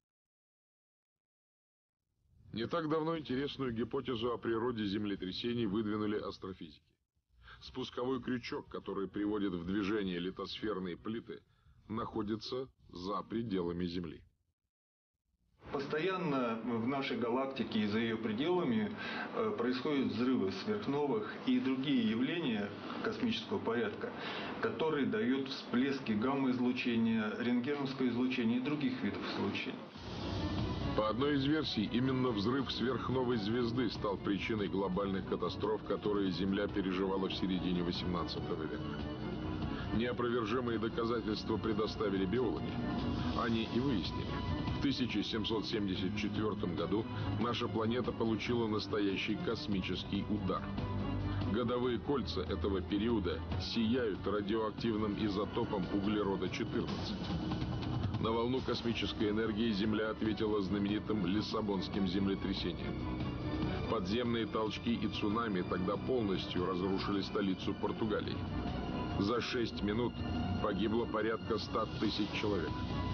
Не так давно интересную гипотезу о природе землетрясений выдвинули астрофизики. Спусковой крючок, который приводит в движение литосферные плиты, находится за пределами Земли. Постоянно в нашей галактике и за ее пределами происходят взрывы сверхновых и другие явления космического порядка, которые дают всплески гамма-излучения, рентгеновского излучения и других видов излучения. По одной из версий, именно взрыв сверхновой звезды стал причиной глобальных катастроф, которые Земля переживала в середине XVIII века. Неопровержимые доказательства предоставили биологи. Они и выяснили: в 1774 году наша планета получила настоящий космический удар. Годовые кольца этого периода сияют радиоактивным изотопом углерода-14. На волну космической энергии Земля ответила знаменитым Лиссабонским землетрясением. Подземные толчки и цунами тогда полностью разрушили столицу Португалии. За 6 минут погибло порядка 100 тысяч человек.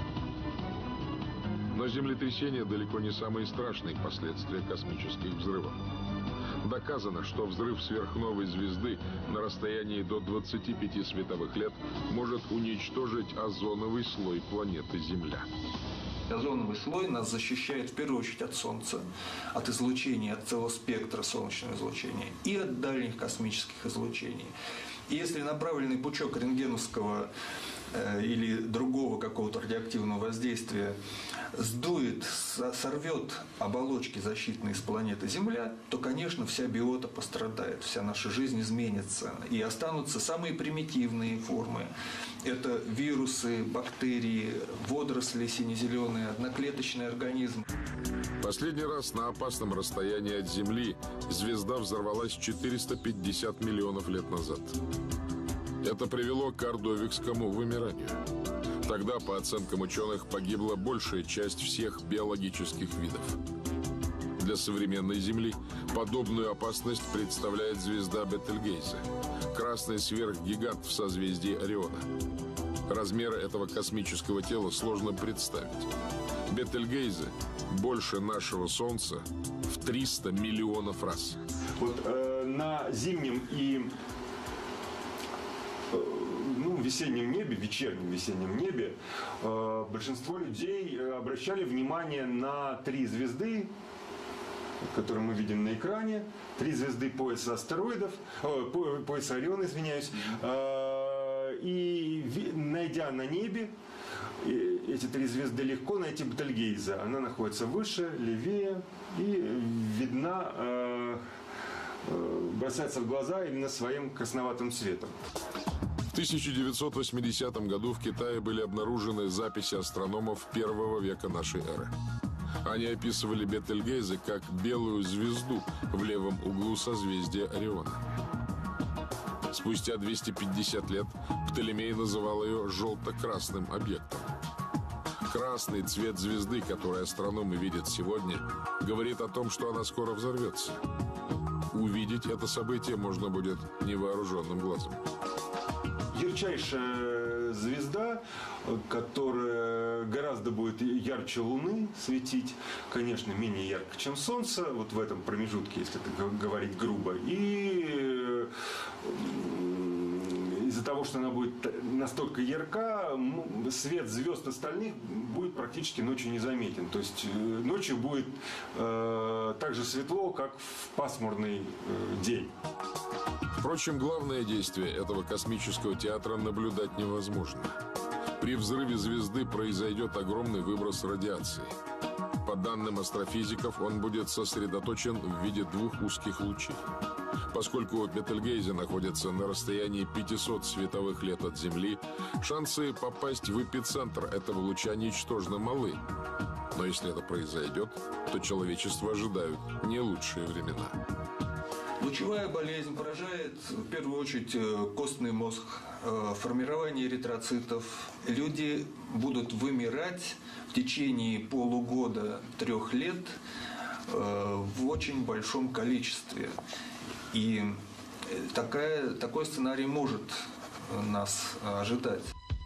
Но землетрясения далеко не самые страшные последствия космических взрывов. Доказано, что взрыв сверхновой звезды на расстоянии до 25 световых лет может уничтожить озоновый слой планеты Земля. Озоновый слой нас защищает в первую очередь от Солнца, от излучения, от целого спектра солнечного излучения и от дальних космических излучений. И если направленный пучок рентгеновского или другого какого-то радиоактивного воздействия сдует, сорвет оболочки защитные с планеты Земля, то, конечно, вся биота пострадает, вся наша жизнь изменится. И останутся самые примитивные формы. Это вирусы, бактерии, водоросли сине-зеленые, одноклеточный организм. Последний раз на опасном расстоянии от Земли звезда взорвалась 450 миллионов лет назад. Это привело к ордовикскому вымиранию. Тогда, по оценкам ученых, погибла большая часть всех биологических видов. Для современной Земли подобную опасность представляет звезда Бетельгейзе, красный сверхгигант в созвездии Ориона. Размеры этого космического тела сложно представить. Бетельгейзе больше нашего Солнца в 300 миллионов раз. Вот на зимнем и весеннем небе, вечернем весеннем небе, большинство людей обращали внимание на 3 звезды, которые мы видим на экране, 3 звезды пояса астероидов, пояса Ориона, извиняюсь, и найдя на небе эти 3 звезды, легко найти Бетельгейзе. Она находится выше, левее и видна, бросается в глаза именно своим красноватым цветом. В 1980 году в Китае были обнаружены записи астрономов первого века нашей эры. Они описывали Бетельгейзе как белую звезду в левом углу созвездия Ориона. Спустя 250 лет Птолемей называл ее желто-красным объектом. Красный цвет звезды, который астрономы видят сегодня, говорит о том, что она скоро взорвется. Увидеть это событие можно будет невооруженным глазом. Ярчайшая звезда, которая гораздо будет ярче Луны светить, конечно, менее ярко, чем Солнце, вот в этом промежутке, если это говорить грубо. И из-за того, что она будет настолько ярка, свет звезд остальных будет практически ночью незаметен. То есть ночью будет так же светло, как в пасмурный день. Впрочем, главное действие этого космического театра наблюдать невозможно. При взрыве звезды произойдет огромный выброс радиации. По данным астрофизиков, он будет сосредоточен в виде 2 узких лучей. Поскольку Бетельгейзе находится на расстоянии 500 световых лет от Земли, шансы попасть в эпицентр этого луча ничтожно малы. Но если это произойдет, то человечество ожидают не лучшие времена. Лучевая болезнь поражает в первую очередь костный мозг, формирование эритроцитов. Люди будут вымирать в течение полугода-3 лет в очень большом количестве. И такой сценарий может нас ожидать.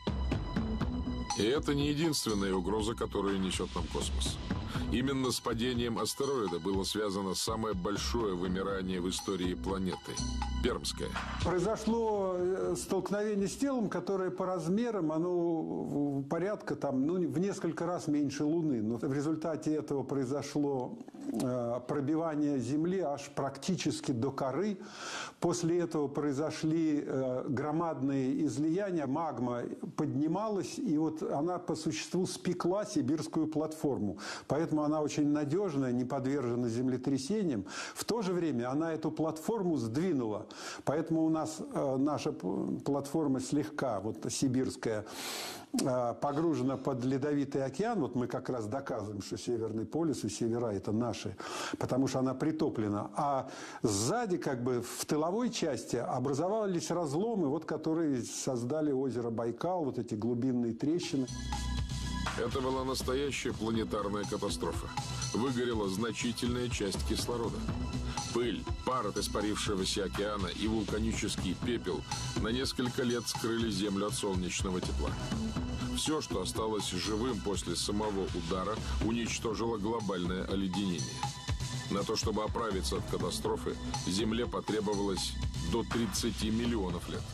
И это не единственная угроза, которую несет нам космос. Именно с падением астероида было связано самое большое вымирание в истории планеты – Пермское. Произошло столкновение с телом, которое по размерам, оно порядка в несколько раз меньше Луны. Но в результате этого произошло пробивание Земли аж практически до коры. После этого произошли громадные излияния, магма поднималась, и вот она по существу спекла сибирскую платформу. Поэтому она очень надежная, не подвержена землетрясениям. В то же время она эту платформу сдвинула. Поэтому у нас наша платформа слегка, сибирская, погружена под ледовитый океан. Вот мы как раз доказываем, что Северный полюс и севера – это наши, потому что она притоплена. А сзади, в тыловой части, образовались разломы, которые создали озеро Байкал, эти глубинные трещины. Это была настоящая планетарная катастрофа. Выгорела значительная часть кислорода. Пыль, пар от испарившегося океана и вулканический пепел на несколько лет скрыли Землю от солнечного тепла. Все, что осталось живым после самого удара, уничтожило глобальное оледенение. На то, чтобы оправиться от катастрофы, Земле потребовалось до 30 миллионов лет.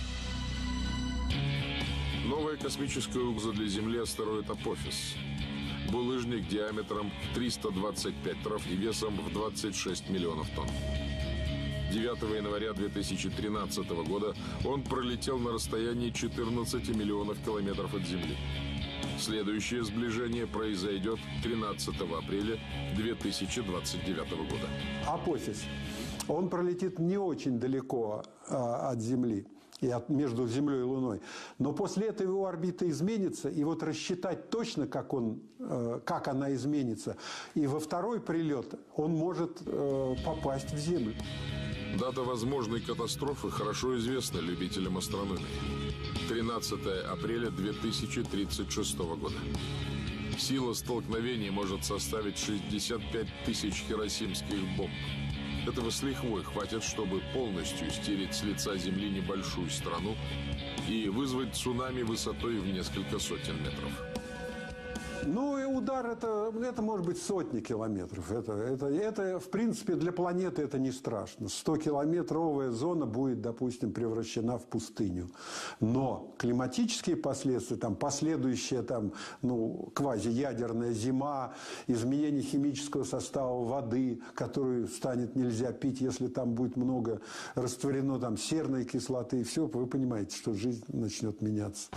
Новая космическая угроза для Земли – астероид Апофис. Булыжник диаметром 325 метров и весом в 26 миллионов тонн. 9 января 2013 года он пролетел на расстоянии 14 миллионов километров от Земли. Следующее сближение произойдет 13 апреля 2029 года. Апофис. Он пролетит не очень далеко от Земли. Между Землей и Луной. Но после этого его орбита изменится, и рассчитать точно, как она изменится, и во второй прилет он может попасть в Землю. Дата возможной катастрофы хорошо известна любителям астрономии. 13 апреля 2036 года. Сила столкновения может составить 65 тысяч хиросимских бомб. Этого с лихвой хватит, чтобы полностью стереть с лица Земли небольшую страну и вызвать цунами высотой в несколько сотен метров. Ну и удар это может быть сотни километров. Это в принципе для планеты это не страшно. 100-километровая зона будет, допустим, превращена в пустыню. Но климатические последствия, там последующая квазиядерная зима, изменение химического состава воды, которую станет нельзя пить, если там будет много растворено там серной кислоты и все, вы понимаете, что жизнь начнет меняться.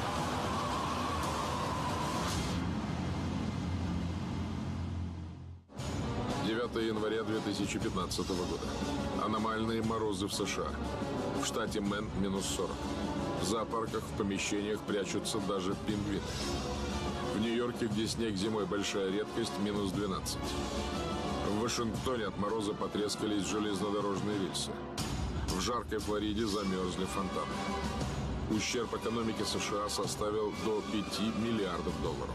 9 января 2015 года. Аномальные морозы в США. В штате Мэн минус 40. В зоопарках, в помещениях прячутся даже пингвины. В Нью-Йорке, где снег зимой большая редкость, минус 12. В Вашингтоне от мороза потрескались железнодорожные рельсы. В жаркой Флориде замерзли фонтаны. Ущерб экономике США составил до 5 миллиардов долларов.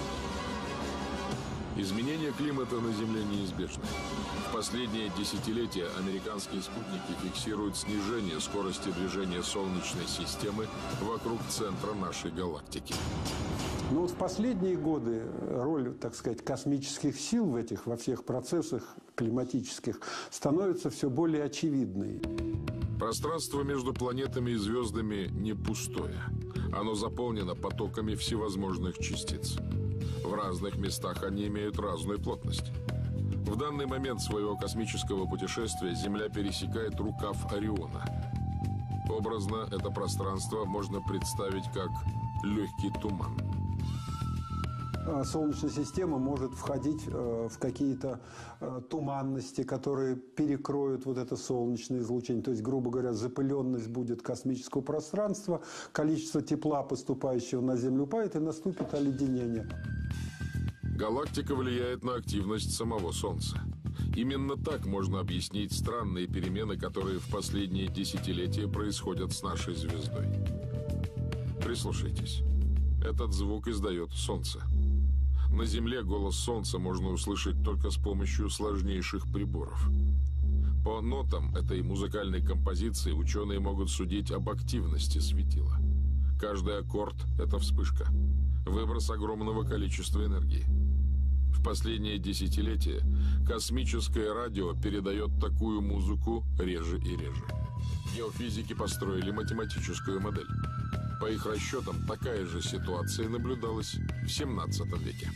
Изменение климата на Земле неизбежны. В последние десятилетия американские спутники фиксируют снижение скорости движения Солнечной системы вокруг центра нашей галактики. Ну вот в последние годы роль, так сказать, космических сил во всех процессах климатических становится все более очевидной. Пространство между планетами и звездами не пустое. Оно заполнено потоками всевозможных частиц. В разных местах они имеют разную плотность. В данный момент своего космического путешествия Земля пересекает рукав Ориона. Образно это пространство можно представить как легкий туман. Солнечная система может входить в какие-то туманности, которые перекроют вот это солнечное излучение. То есть, грубо говоря, запыленность будет космического пространства, количество тепла, поступающего на Землю, упадет, и наступит оледенение. Галактика влияет на активность самого Солнца. Именно так можно объяснить странные перемены, которые в последние десятилетия происходят с нашей звездой. Прислушайтесь. Этот звук издает Солнце. На Земле голос Солнца можно услышать только с помощью сложнейших приборов. По нотам этой музыкальной композиции ученые могут судить об активности светила. Каждый аккорд – это вспышка, выброс огромного количества энергии. В последние десятилетия космическое радио передает такую музыку реже и реже. Геофизики построили математическую модель. По их расчетам, такая же ситуация наблюдалась в 17 веке.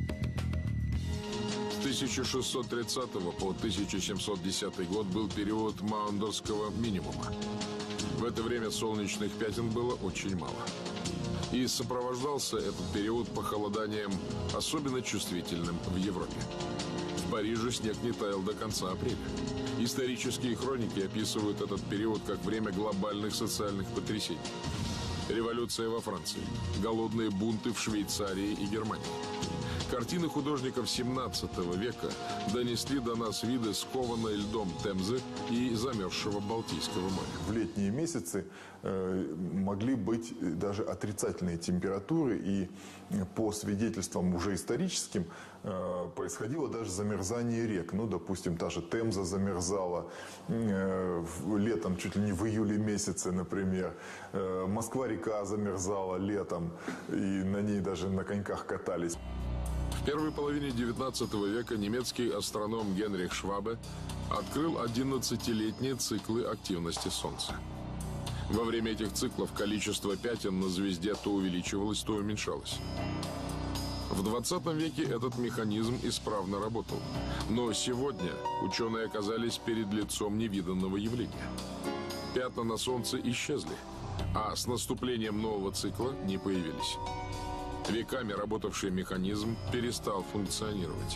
С 1630 по 1710 год был период Маундерского минимума. В это время солнечных пятен было очень мало. И сопровождался этот период похолоданием, особенно чувствительным в Европе. В Париже снег не таял до конца апреля. Исторические хроники описывают этот период как время глобальных социальных потрясений. Революция во Франции, голодные бунты в Швейцарии и Германии. Картины художников 17 века донесли до нас виды скованной льдом Темзы и замерзшего Балтийского моря. В летние месяцы могли быть даже отрицательные температуры, и по свидетельствам уже историческим происходило даже замерзание рек. Ну, допустим, та же Темза замерзала летом, чуть ли не в июле месяце, например. Москва-река замерзала летом, и на ней даже на коньках катались. В первой половине 19 века немецкий астроном Генрих Швабе открыл 11-летние циклы активности Солнца. Во время этих циклов количество пятен на звезде то увеличивалось, то уменьшалось. В 20 веке этот механизм исправно работал. Но сегодня ученые оказались перед лицом невиданного явления. Пятна на Солнце исчезли, а с наступлением нового цикла не появились. Веками работавший механизм перестал функционировать.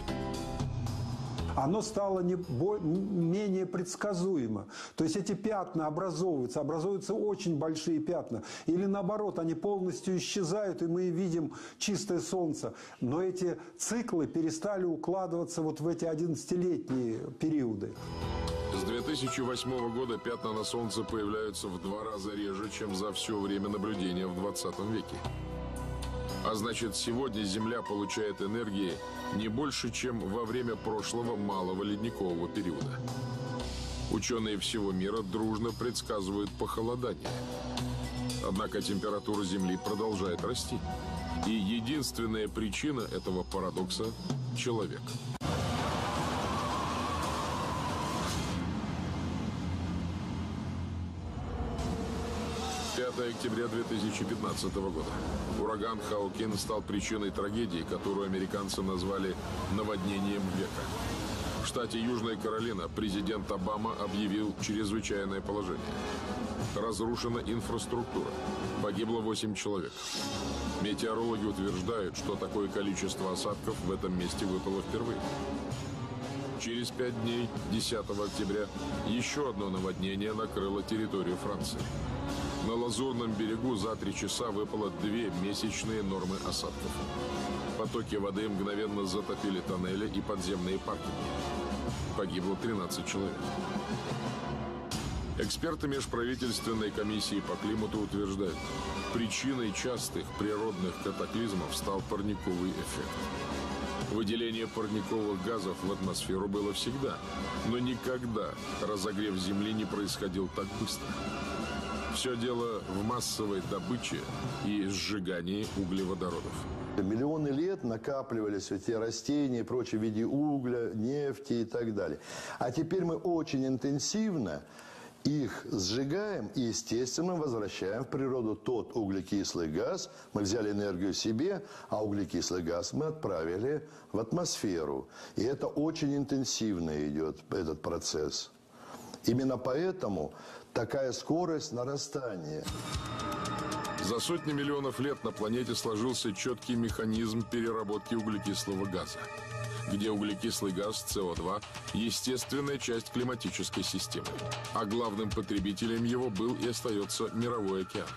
Оно стало менее предсказуемо. То есть эти пятна образуются очень большие пятна. Или наоборот, они полностью исчезают, и мы видим чистое Солнце. Но эти циклы перестали укладываться вот в эти 11-летние периоды. С 2008 года пятна на Солнце появляются в 2 раза реже, чем за все время наблюдения в 20 веке. А значит, сегодня Земля получает энергии не больше, чем во время прошлого малого ледникового периода. Ученые всего мира дружно предсказывают похолодание. Однако температура Земли продолжает расти. И единственная причина этого парадокса – человек. Октября 2015 года. Ураган Хаукин стал причиной трагедии, которую американцы назвали «наводнением века». В штате Южная Каролина президент Обама объявил чрезвычайное положение. Разрушена инфраструктура. Погибло 8 человек. Метеорологи утверждают, что такое количество осадков в этом месте выпало впервые. Через 5 дней, 10 октября, еще одно наводнение накрыло территорию Франции. На Лазурном берегу за 3 часа выпало 2 месячные нормы осадков. Потоки воды мгновенно затопили тоннели и подземные паркинги. Погибло 13 человек. Эксперты межправительственной комиссии по климату утверждают, причиной частых природных катаклизмов стал парниковый эффект. Выделение парниковых газов в атмосферу было всегда, но никогда разогрев Земли не происходил так быстро. Все дело в массовой добыче и сжигании углеводородов. Миллионы лет накапливались эти растения и прочее в виде угля, нефти и так далее. А теперь мы очень интенсивно их сжигаем и, естественно, возвращаем в природу тот углекислый газ. Мы взяли энергию себе, а углекислый газ мы отправили в атмосферу. И это очень интенсивно идет, этот процесс. Именно поэтому такая скорость нарастания. За сотни миллионов лет на планете сложился четкий механизм переработки углекислого газа, где углекислый газ, СО2, естественная часть климатической системы, а главным потребителем его был и остается мировой океан.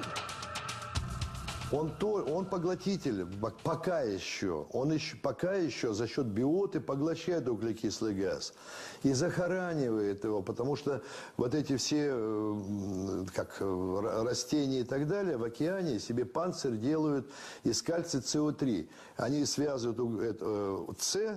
Он поглотитель, пока еще за счет биоты поглощает углекислый газ и захоранивает его, потому что вот эти все, как растения и так далее, в океане себе панцирь делают из кальция СО3. Они связывают С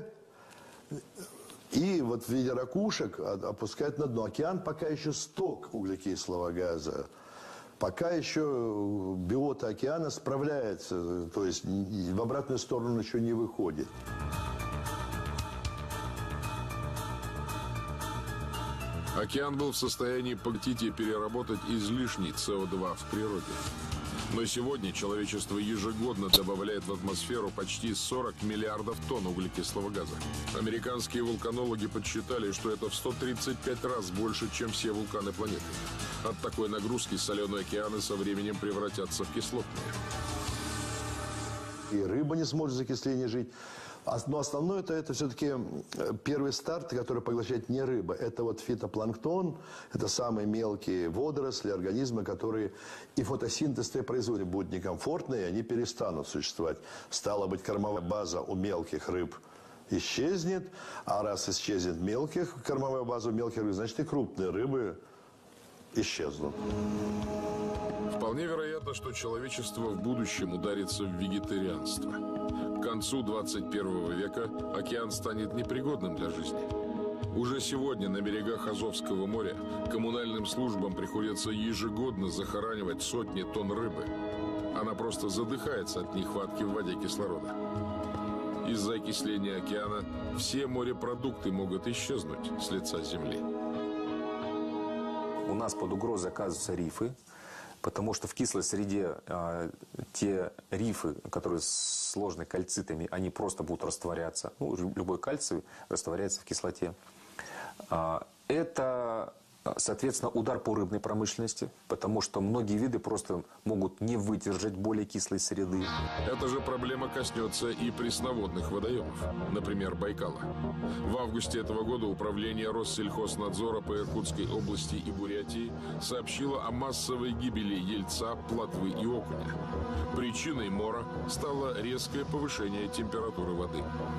и вот в виде ракушек опускают на дно. Океан пока еще сток углекислого газа. Пока еще биота океана справляется, то есть в обратную сторону еще не выходит. Океан был в состоянии поглотить и переработать излишний СО2 в природе. Но сегодня человечество ежегодно добавляет в атмосферу почти 40 миллиардов тонн углекислого газа. Американские вулканологи подсчитали, что это в 135 раз больше, чем все вулканы планеты. От такой нагрузки соленые океаны со временем превратятся в кислотные. И рыба не сможет в закислении жить. Но основное это все-таки первый старт, который поглощает не рыба. Это вот фитопланктон, это самые мелкие водоросли, организмы, которые и фотосинтез производят. Будут некомфортные, они перестанут существовать. Стало быть, кормовая база у мелких рыб исчезнет, а раз исчезнет кормовая база у мелких рыб, значит и крупные рыбы исчезнут. Вполне вероятно, что человечество в будущем ударится в вегетарианство. К концу 21 века океан станет непригодным для жизни. Уже сегодня на берегах Азовского моря коммунальным службам приходится ежегодно захоранивать сотни тонн рыбы. Она просто задыхается от нехватки в воде кислорода. Из-за окисления океана все морепродукты могут исчезнуть с лица Земли. У нас под угрозой оказываются рифы. Потому что в кислой среде те рифы, которые сложны кальцитами, они просто будут растворяться. Ну, любой кальций растворяется в кислоте. Это, соответственно, удар по рыбной промышленности, потому что многие виды просто могут не выдержать более кислой среды. Эта же проблема коснется и пресноводных водоемов, например, Байкала. В августе этого года Управление Россельхознадзора по Иркутской области и Бурятии сообщило о массовой гибели ельца, плотвы и окуня. Причиной мора стало резкое повышение температуры воды.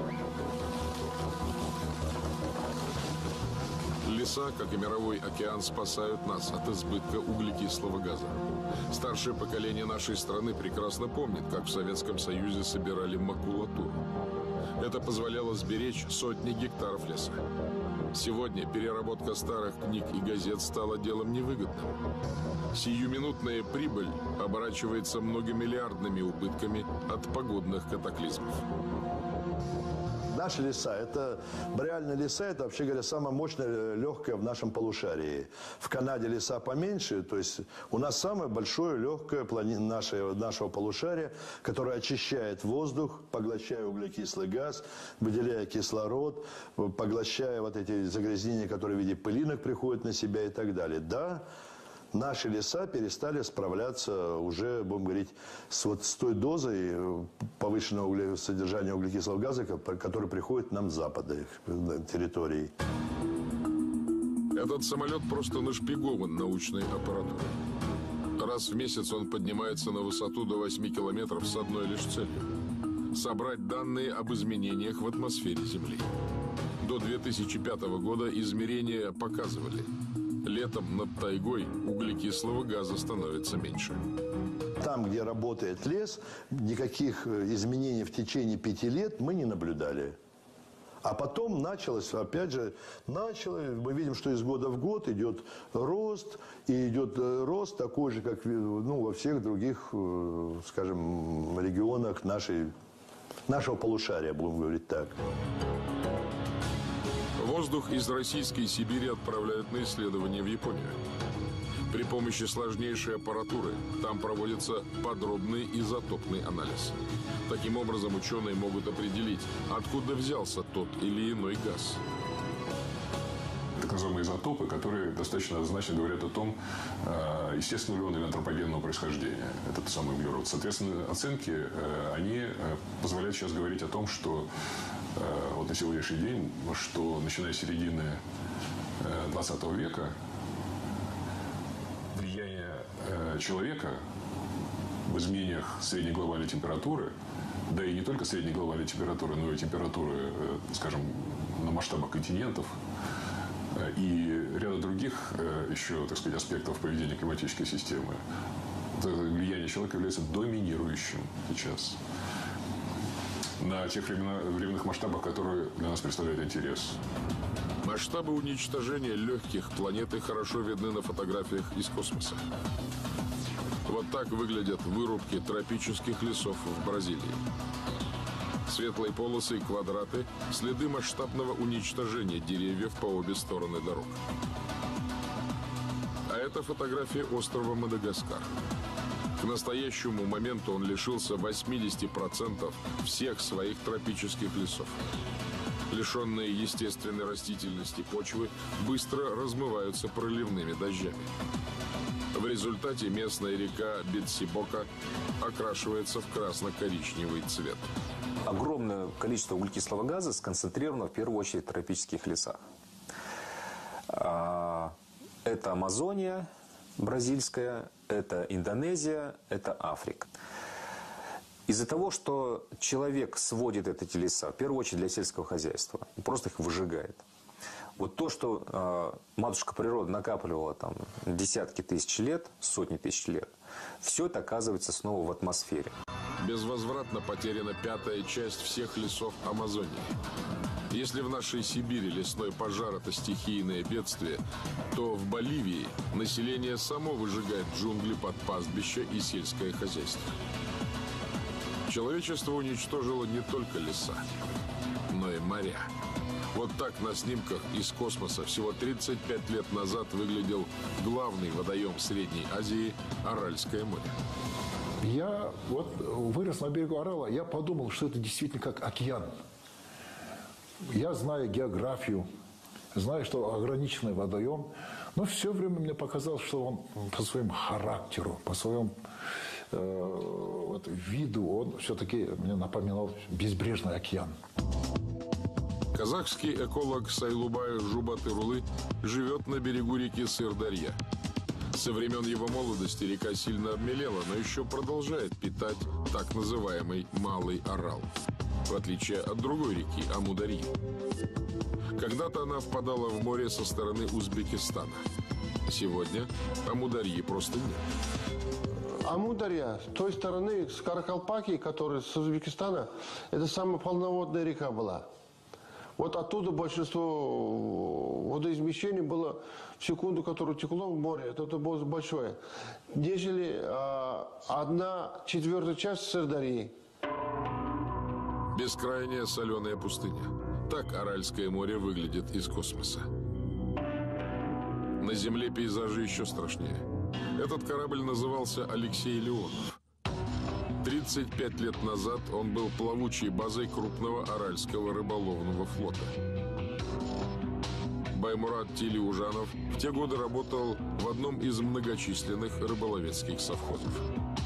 Леса, как и мировой океан, спасают нас от избытка углекислого газа. Старшее поколение нашей страны прекрасно помнит, как в Советском Союзе собирали макулатуру. Это позволяло сберечь сотни гектаров леса. Сегодня переработка старых книг и газет стала делом невыгодным. Сиюминутная прибыль оборачивается многомиллиардными убытками от погодных катаклизмов. Наши леса, это реально леса, это, вообще говоря, самое мощное, легкое в нашем полушарии. В Канаде леса поменьше, то есть у нас самое большое, легкое нашего полушария, которое очищает воздух, поглощая углекислый газ, выделяя кислород, поглощая вот эти загрязнения, которые в виде пылинок приходят на себя и так далее. Да, наши леса перестали справляться уже, будем говорить, с той дозой повышенного содержания углекислого газа, который приходит нам с запада их территорий. Этот самолет просто нашпигован научной аппаратурой. Раз в месяц он поднимается на высоту до 8 километров с одной лишь целью – собрать данные об изменениях в атмосфере Земли. До 2005 года измерения показывали – летом над тайгой углекислого газа становится меньше. Там, где работает лес, никаких изменений в течение 5 лет мы не наблюдали. А потом началось, опять же, мы видим, что из года в год идет рост, и идет рост такой же, как во всех других, скажем, регионах нашего полушария, будем говорить так. Воздух из российской Сибири отправляют на исследования в Японию. При помощи сложнейшей аппаратуры там проводится подробный изотопный анализ. Таким образом, ученые могут определить, откуда взялся тот или иной газ. Так называемые изотопы, которые достаточно однозначно говорят о том, естественного ли он или антропогенного происхождения, этот самый углерод. Соответственно, оценки, они позволяют сейчас говорить о том, что вот на сегодняшний день, что начиная с середины 20 века влияние человека в изменениях средней глобальной температуры, да и не только средней глобальной температуры, но и температуры, скажем, на масштабах континентов и ряда других еще, так сказать, аспектов поведения климатической системы, это влияние человека является доминирующим сейчас на тех временных масштабах, которые для нас представляют интерес. Масштабы уничтожения легких планеты хорошо видны на фотографиях из космоса. Вот так выглядят вырубки тропических лесов в Бразилии. Светлые полосы и квадраты – следы масштабного уничтожения деревьев по обе стороны дорог. А это фотография острова Мадагаскар. К настоящему моменту он лишился 80% всех своих тропических лесов. Лишенные естественной растительности почвы быстро размываются проливными дождями. В результате местная река Бетсибока окрашивается в красно-коричневый цвет. Огромное количество углекислого газа сконцентрировано в первую очередь в тропических лесах. Это Амазония бразильская, это Индонезия, это Африка. Из-за того, что человек сводит эти леса, в первую очередь для сельского хозяйства, просто их выжигает. Вот то, что матушка природа накапливала там десятки тысяч лет, сотни тысяч лет, все это оказывается снова в атмосфере. Безвозвратно потеряна 1/5 часть всех лесов Амазонии. Если в нашей Сибири лесной пожар – это стихийное бедствие, то в Боливии население само выжигает джунгли под пастбища и сельское хозяйство. Человечество уничтожило не только леса, но и моря. Вот так на снимках из космоса всего 35 лет назад выглядел главный водоем Средней Азии – Аральское море. Я вот вырос на берегу Арала, я подумал, что это действительно как океан. Я знаю географию, знаю, что ограниченный водоем, но все время мне показалось, что он по своему характеру, по своему виду, он все-таки мне напоминал безбрежный океан. Казахский эколог Сайлубай Жубатырулы живет на берегу реки Сырдарья. Со времен его молодости река сильно обмелела, но еще продолжает питать так называемый Малый Арал, в отличие от другой реки Амударьи. Когда-то она впадала в море со стороны Узбекистана. Сегодня Амударьи просто нет. Амударья, с той стороны, с Каракалпакии, которая с Узбекистана, это самая полноводная река была. Вот оттуда большинство водоизмещений было в секунду, которое текло в море. Это было большое. Нежели 1/4 часть Сырдарьи. Бескрайняя соленая пустыня. Так Аральское море выглядит из космоса. На Земле пейзажи еще страшнее. Этот корабль назывался «Алексей Леонов». 35 лет назад он был плавучей базой крупного аральского рыболовного флота. Баймурат Тилиужанов в те годы работал в одном из многочисленных рыболовецких совхозов.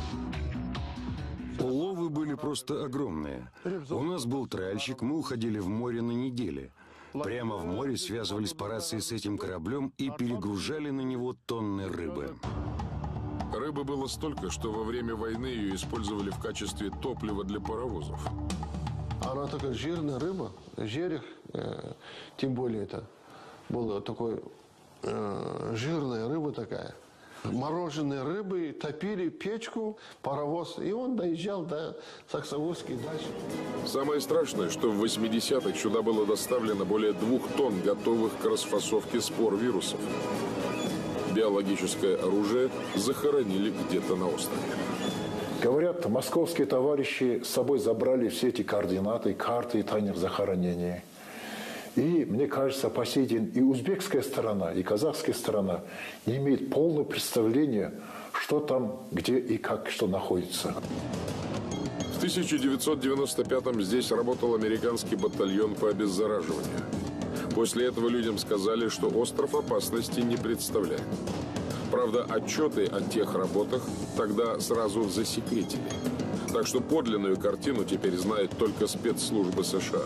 Уловы были просто огромные. У нас был тральщик, мы уходили в море на неделе. Прямо в море связывались по рации с этим кораблем и перегружали на него тонны рыбы. Рыбы было столько, что во время войны ее использовали в качестве топлива для паровозов. Она такая жирная рыба, жерех, тем более это была такой жирная рыба такая. Мороженые рыбы топили печку, паровоз, и он доезжал до Саксовозки и дальше. Самое страшное, что в 80-х сюда было доставлено более 2 тонн готовых к расфасовке спор вирусов. Биологическое оружие захоронили где-то на острове. Говорят, московские товарищи с собой забрали все эти координаты, карты и тайных захоронений. И, мне кажется, по сей день и узбекская сторона, и казахская сторона не имеют полного представления, что там, где и как, что находится. В 1995-м здесь работал американский батальон по обеззараживанию. После этого людям сказали, что остров опасности не представляет. Правда, отчеты о тех работах тогда сразу засекретили. Так что подлинную картину теперь знают только спецслужбы США.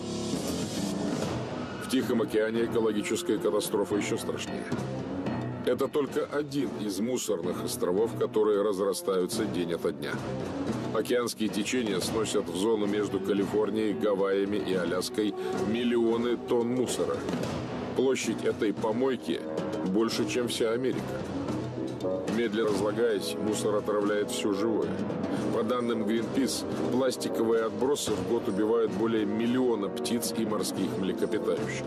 В Тихом океане экологическая катастрофа еще страшнее. Это только один из мусорных островов, которые разрастаются день ото дня. Океанские течения сносят в зону между Калифорнией, Гавайями и Аляской миллионы тонн мусора. Площадь этой помойки больше, чем вся Америка. Медленно разлагаясь, мусор отравляет все живое. По данным Greenpeace, пластиковые отбросы в год убивают более 1 миллиона птиц и морских млекопитающих.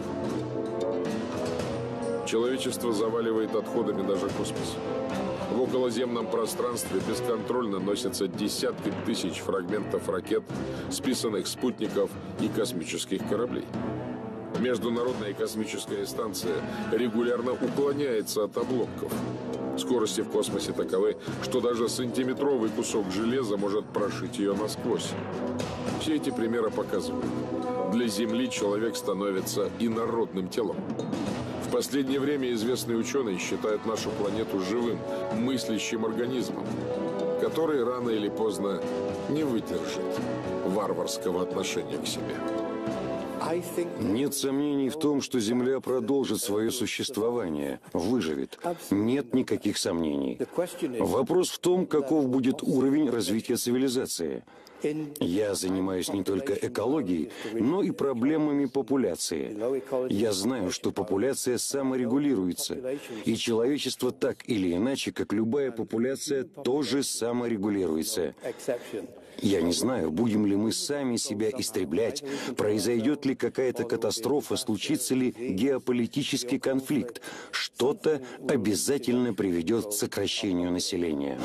Человечество заваливает отходами даже космос. В околоземном пространстве бесконтрольно носятся десятки тысяч фрагментов ракет, списанных спутников и космических кораблей. Международная космическая станция регулярно уклоняется от обломков. Скорости в космосе таковы, что даже сантиметровый кусок железа может прошить ее насквозь. Все эти примеры показывают, для Земли человек становится инородным телом. В последнее время известные ученые считают нашу планету живым, мыслящим организмом, который рано или поздно не выдержит варварского отношения к себе. Нет сомнений в том, что Земля продолжит свое существование, выживет. Нет никаких сомнений. Вопрос в том, каков будет уровень развития цивилизации. Я занимаюсь не только экологией, но и проблемами популяции. Я знаю, что популяция саморегулируется, и человечество так или иначе, как любая популяция, тоже саморегулируется. Я не знаю, будем ли мы сами себя истреблять, произойдет ли какая-то катастрофа, случится ли геополитический конфликт. Что-то обязательно приведет к сокращению населения.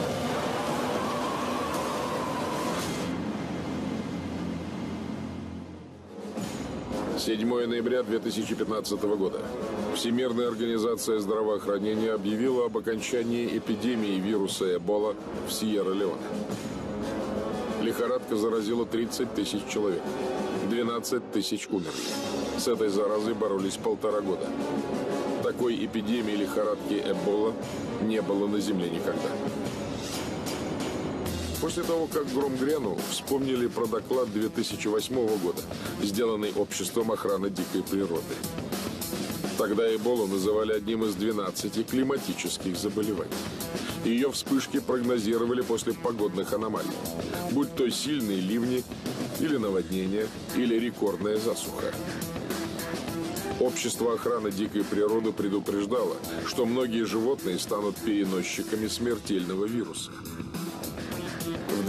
– 7 ноября 2015 года. Всемирная организация здравоохранения объявила об окончании эпидемии вируса Эбола в Сьерра-Леоне. Лихорадка заразила 30 тысяч человек. 12 тысяч умерли. С этой заразой боролись 1,5 года. Такой эпидемии лихорадки Эбола не было на Земле никогда. После того, как гром грянул, вспомнили про доклад 2008 года, сделанный Обществом охраны дикой природы. Тогда Эболу называли одним из 12 климатических заболеваний. Ее вспышки прогнозировали после погодных аномалий, будь то сильные ливни, или наводнения, или рекордная засуха. Общество охраны дикой природы предупреждало, что многие животные станут переносчиками смертельного вируса. В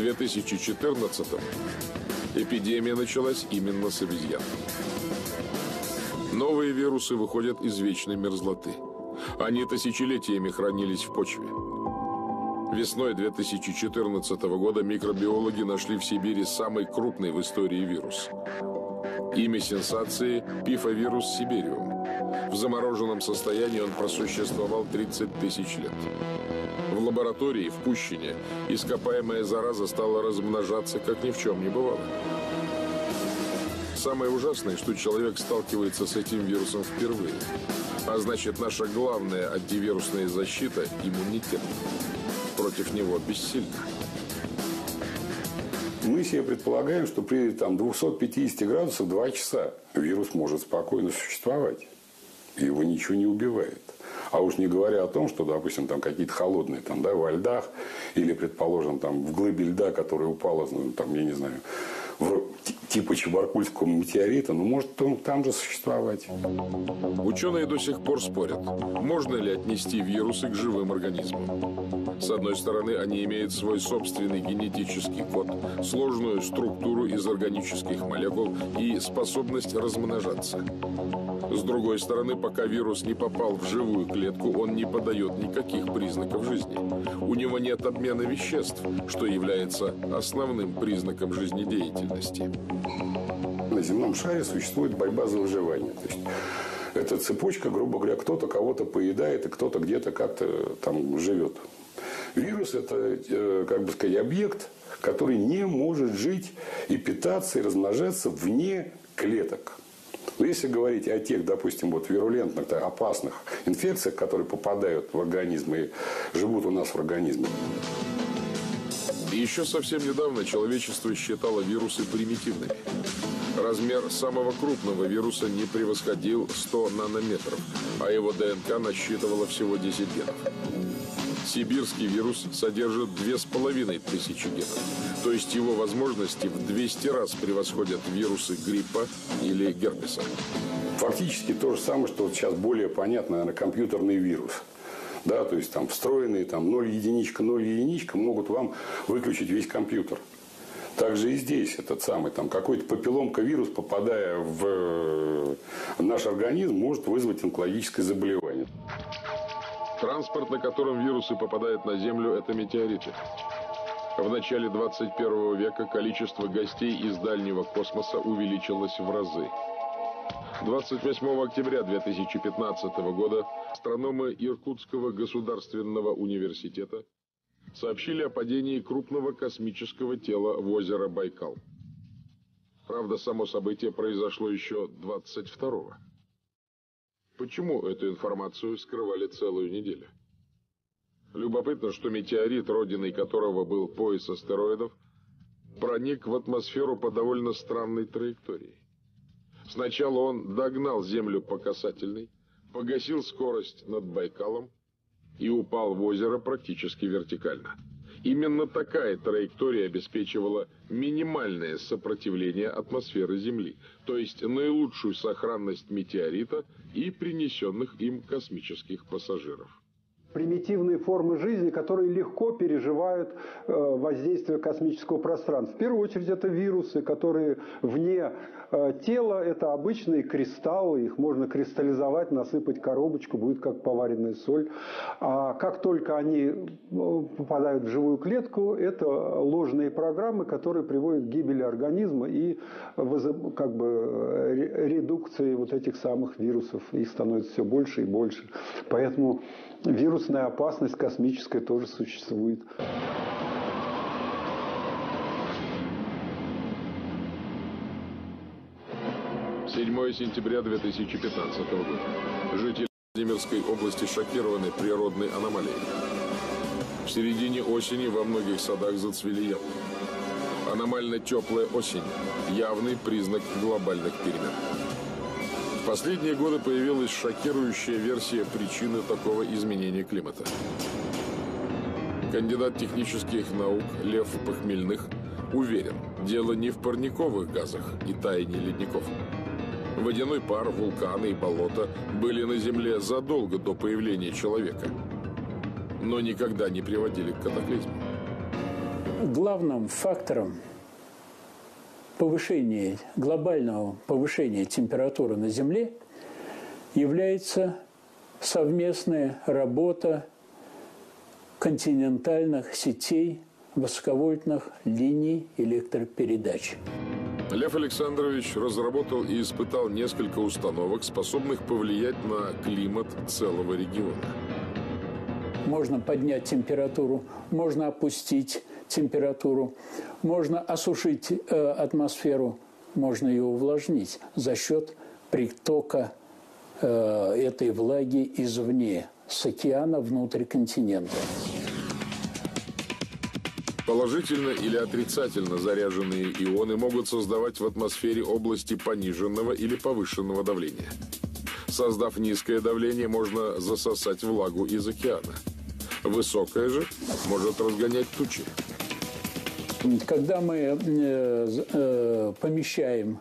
2014-м эпидемия началась именно с обезьян. Новые вирусы выходят из вечной мерзлоты. Они тысячелетиями хранились в почве. Весной 2014 года микробиологи нашли в Сибири самый крупный в истории вирус. Имя сенсации – пифовирус сибириум. В замороженном состоянии он просуществовал 30 тысяч лет. В лаборатории в Пущине ископаемая зараза стала размножаться, как ни в чем не бывало. Самое ужасное, что человек сталкивается с этим вирусом впервые. А значит, наша главная антивирусная защита – иммунитет. Против него бессильна. Мы себе предполагаем, что при 250 градусах 2 часа вирус может спокойно существовать. Его ничего не убивает. А уж не говоря о том, что, допустим, там какие-то холодные во льдах или, предположим, в глыбе льда, которая упала, я не знаю, типа Чебаркульского метеорита, может он там же существовать. Ученые до сих пор спорят, можно ли отнести вирусы к живым организмам. С одной стороны, они имеют свой собственный генетический код, сложную структуру из органических молекул и способность размножаться. С другой стороны, пока вирус не попал в живую клетку, он не подает никаких признаков жизни. У него нет обмена веществ, что является основным признаком жизнедеятельности. На земном шаре существует борьба за выживание. То есть это цепочка, грубо говоря, кто-то кого-то поедает, и кто-то где-то как-то там живет. Вирус – это, объект, который не может жить и питаться, и размножаться вне клеток. Но если говорить о тех, допустим, вирулентных, опасных инфекциях, которые попадают в организм и живут у нас в организме. Еще совсем недавно человечество считало вирусы примитивными. Размер самого крупного вируса не превосходил 100 нанометров, а его ДНК насчитывало всего 10 генов. Сибирский вирус содержит 2500 генов, то есть его возможности в 200 раз превосходят вирусы гриппа или герпеса. Фактически то же самое, что сейчас более понятно, наверное, компьютерный вирус. Да, то есть встроенные 0 единичка, 0 единичка могут вам выключить весь компьютер. Также и здесь этот самый какой-то папилломка-вирус, попадая в наш организм, может вызвать онкологическое заболевание. Транспорт, на котором вирусы попадают на Землю, это метеориты. В начале 21 века количество гостей из дальнего космоса увеличилось в разы. 28 октября 2015 года астрономы Иркутского государственного университета сообщили о падении крупного космического тела в озеро Байкал. Правда, само событие произошло еще 22-го. Почему эту информацию скрывали целую неделю? Любопытно, что метеорит, родиной которого был пояс астероидов, проник в атмосферу по довольно странной траектории. Сначала он догнал Землю по касательной, погасил скорость над Байкалом и упал в озеро практически вертикально. Именно такая траектория обеспечивала минимальное сопротивление атмосферы Земли, то есть наилучшую сохранность метеорита и принесенных им космических пассажиров. Примитивные формы жизни, которые легко переживают воздействие космического пространства. В первую очередь это вирусы, которые вне тела, это обычные кристаллы, их можно кристаллизовать, насыпать коробочку, будет как поваренная соль. А как только они попадают в живую клетку, это ложные программы, которые приводят к гибели организма и редукции этих самых вирусов. Их становится все больше и больше. Поэтому вирусная опасность космическая тоже существует. 7 сентября 2015 года. Жители Владимирской области шокированы природной аномалией. В середине осени во многих садах зацвели яблони. Аномально теплая осень – явный признак глобальных перемен. В последние годы появилась шокирующая версия причины такого изменения климата. Кандидат технических наук Лев Похмельных уверен, дело не в парниковых газах и таянии ледников. Водяной пар, вулканы и болота были на Земле задолго до появления человека, но никогда не приводили к катаклизму. Главным фактором глобального повышения температуры на Земле является совместная работа континентальных сетей высоковольтных линий электропередач. Лев Александрович разработал и испытал несколько установок, способных повлиять на климат целого региона. Можно поднять температуру, можно опустить температуру, можно осушить атмосферу, можно ее увлажнить за счет притока этой влаги извне, с океана внутрь континента. Положительно или отрицательно заряженные ионы могут создавать в атмосфере области пониженного или повышенного давления. Создав низкое давление, можно засосать влагу из океана. Высокое же может разгонять тучи. Когда мы помещаем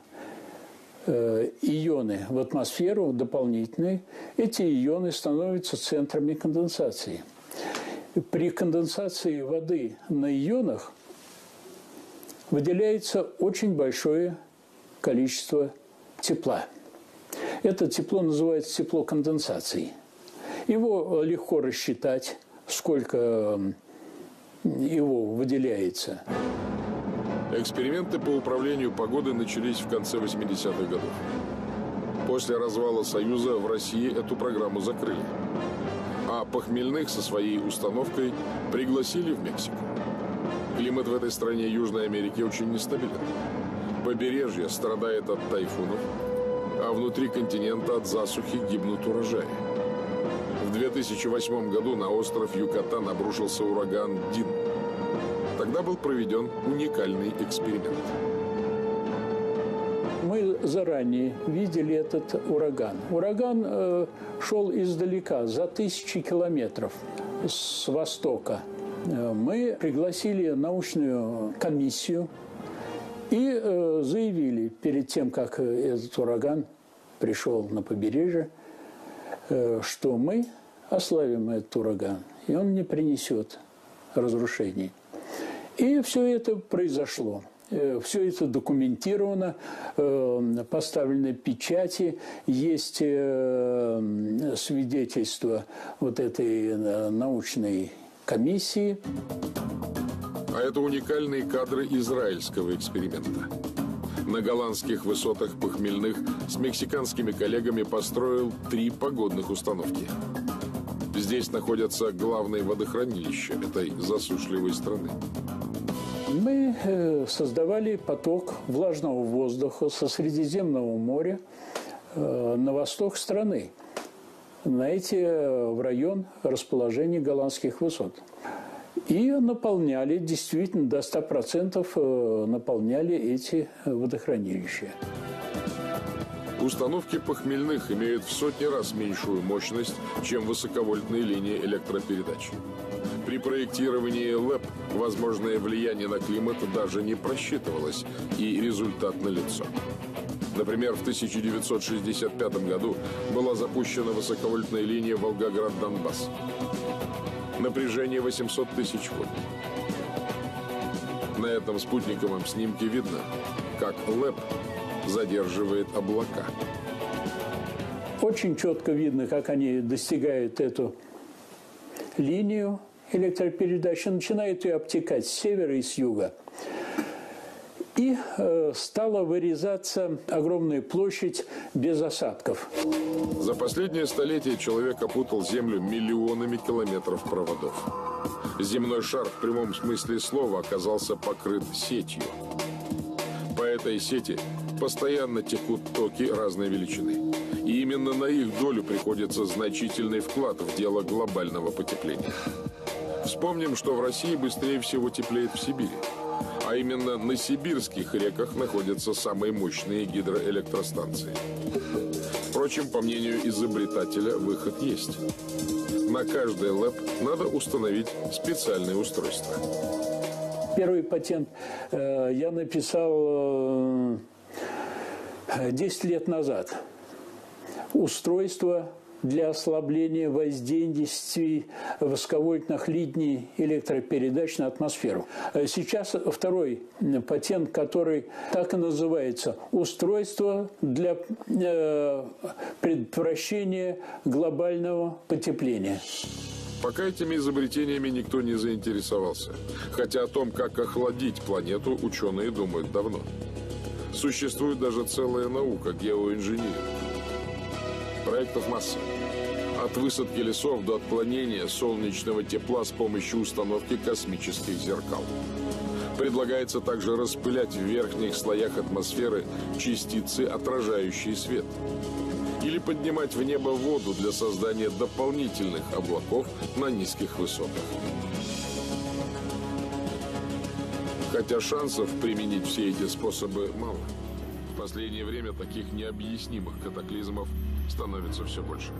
ионы в атмосферу дополнительные, эти ионы становятся центрами конденсации. При конденсации воды на ионах выделяется очень большое количество тепла. Это тепло называется тепло конденсации. Его легко рассчитать, сколько его выделяется. Эксперименты по управлению погодой начались в конце 80-х годов. После развала Союза в России эту программу закрыли. А Похмельных со своей установкой пригласили в Мексику. Климат в этой стране Южной Америки очень нестабилен. Побережье страдает от тайфунов, а внутри континента от засухи гибнут урожаи. В 2008 году на остров Юкатан обрушился ураган Дин. Тогда был проведен уникальный эксперимент. Мы заранее видели этот ураган. Ураган шел издалека, за тысячи километров с востока. Мы пригласили научную комиссию и заявили перед тем, как этот ураган пришел на побережье, что мы ослабим этот ураган, и он не принесет разрушений. И все это произошло. Все это документировано, поставлены печати, есть свидетельство вот этой научной комиссии. А это уникальные кадры израильского эксперимента. На голландских высотах Похмельных с мексиканскими коллегами построил 3 погодных установки. Здесь находятся главные водохранилища этой засушливой страны. Мы создавали поток влажного воздуха со Средиземного моря на восток страны, в район расположения голландских высот. И наполняли, действительно, до 100% наполняли эти водохранилища. Установки Похмельных имеют в сотни раз меньшую мощность, чем высоковольтные линии электропередач. При проектировании ЛЭП возможное влияние на климат даже не просчитывалось, и результат налицо. Например, в 1965 году была запущена высоковольтная линия Волгоград-Донбасс. Напряжение 800 тысяч вольт. На этом спутниковом снимке видно, как ЛЭП задерживает облака. Очень четко видно, как они достигают эту линию электропередачи, начинают ее обтекать с севера и с юга. И стала вырезаться огромная площадь без осадков. За последнее столетие человек опутал Землю миллионами километров проводов. Земной шар в прямом смысле слова оказался покрыт сетью. По этой сети постоянно текут токи разной величины. И именно на их долю приходится значительный вклад в дело глобального потепления. Вспомним, что в России быстрее всего теплеет в Сибири. А именно на сибирских реках находятся самые мощные гидроэлектростанции. Впрочем, по мнению изобретателя, выход есть. На каждый ЛЭП надо установить специальное устройство. Первый патент я написал 10 лет назад. Устройство для ослабления воздействия высоковольтных линий электропередач на атмосферу. Сейчас второй патент, который так и называется «Устройство для предотвращения глобального потепления». Пока этими изобретениями никто не заинтересовался. Хотя о том, как охладить планету, ученые думают давно. Существует даже целая наука – геоинженерия. Проектов масса. От высадки лесов до отклонения солнечного тепла с помощью установки космических зеркал. Предлагается также распылять в верхних слоях атмосферы частицы, отражающие свет. Или поднимать в небо воду для создания дополнительных облаков на низких высотах. Хотя шансов применить все эти способы мало. В последнее время таких необъяснимых катаклизмов становится все больше.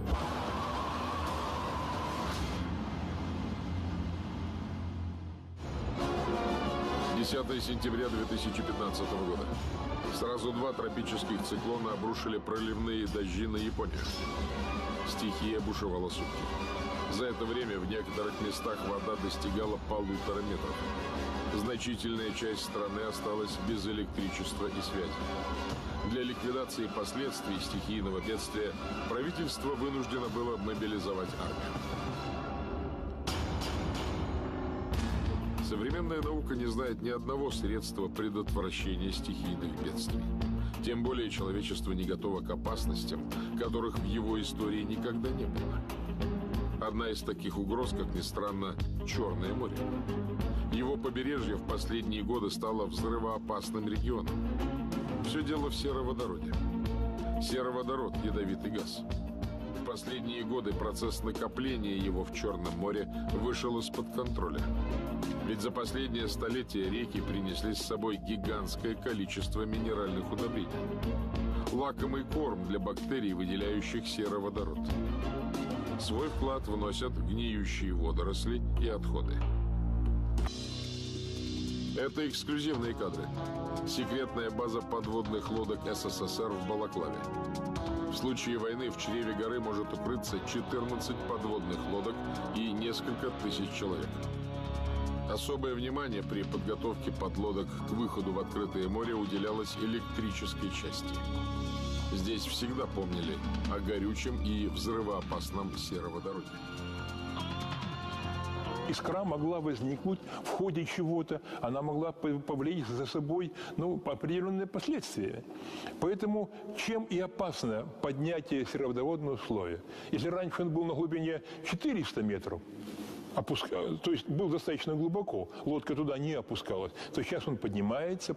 10 сентября 2015 года. Сразу два тропических циклона обрушили проливные дожди на Японию. Стихия бушевала сутки. За это время в некоторых местах вода достигала 1,5 метра. Значительная часть страны осталась без электричества и связи. Для ликвидации последствий стихийного бедствия правительство вынуждено было мобилизовать армию. Современная наука не знает ни одного средства предотвращения стихийных бедствий. Тем более человечество не готово к опасностям, которых в его истории никогда не было. Одна из таких угроз, как ни странно, Черное море. Его побережье в последние годы стало взрывоопасным регионом. Все дело в сероводороде. Сероводород – ядовитый газ. В последние годы процесс накопления его в Черном море вышел из-под контроля. Ведь за последнее столетие реки принесли с собой гигантское количество минеральных удобрений. Лакомый корм для бактерий, выделяющих сероводород. Свой вклад вносят гниющие водоросли и отходы. Это эксклюзивные кадры. Секретная база подводных лодок СССР в Балаклаве. В случае войны в чреве горы может укрыться 14 подводных лодок и несколько тысяч человек. Особое внимание при подготовке подлодок к выходу в открытое море уделялось электрической части. Здесь всегда помнили о горючем и взрывоопасном сероводороде. Искра могла возникнуть в ходе чего-то, она могла повлечь за собой определенные последствия. Поэтому чем и опасно поднятие сероводородного слоя. Если раньше он был на глубине 400 метров, то есть был достаточно глубоко, лодка туда не опускалась, то сейчас он поднимается.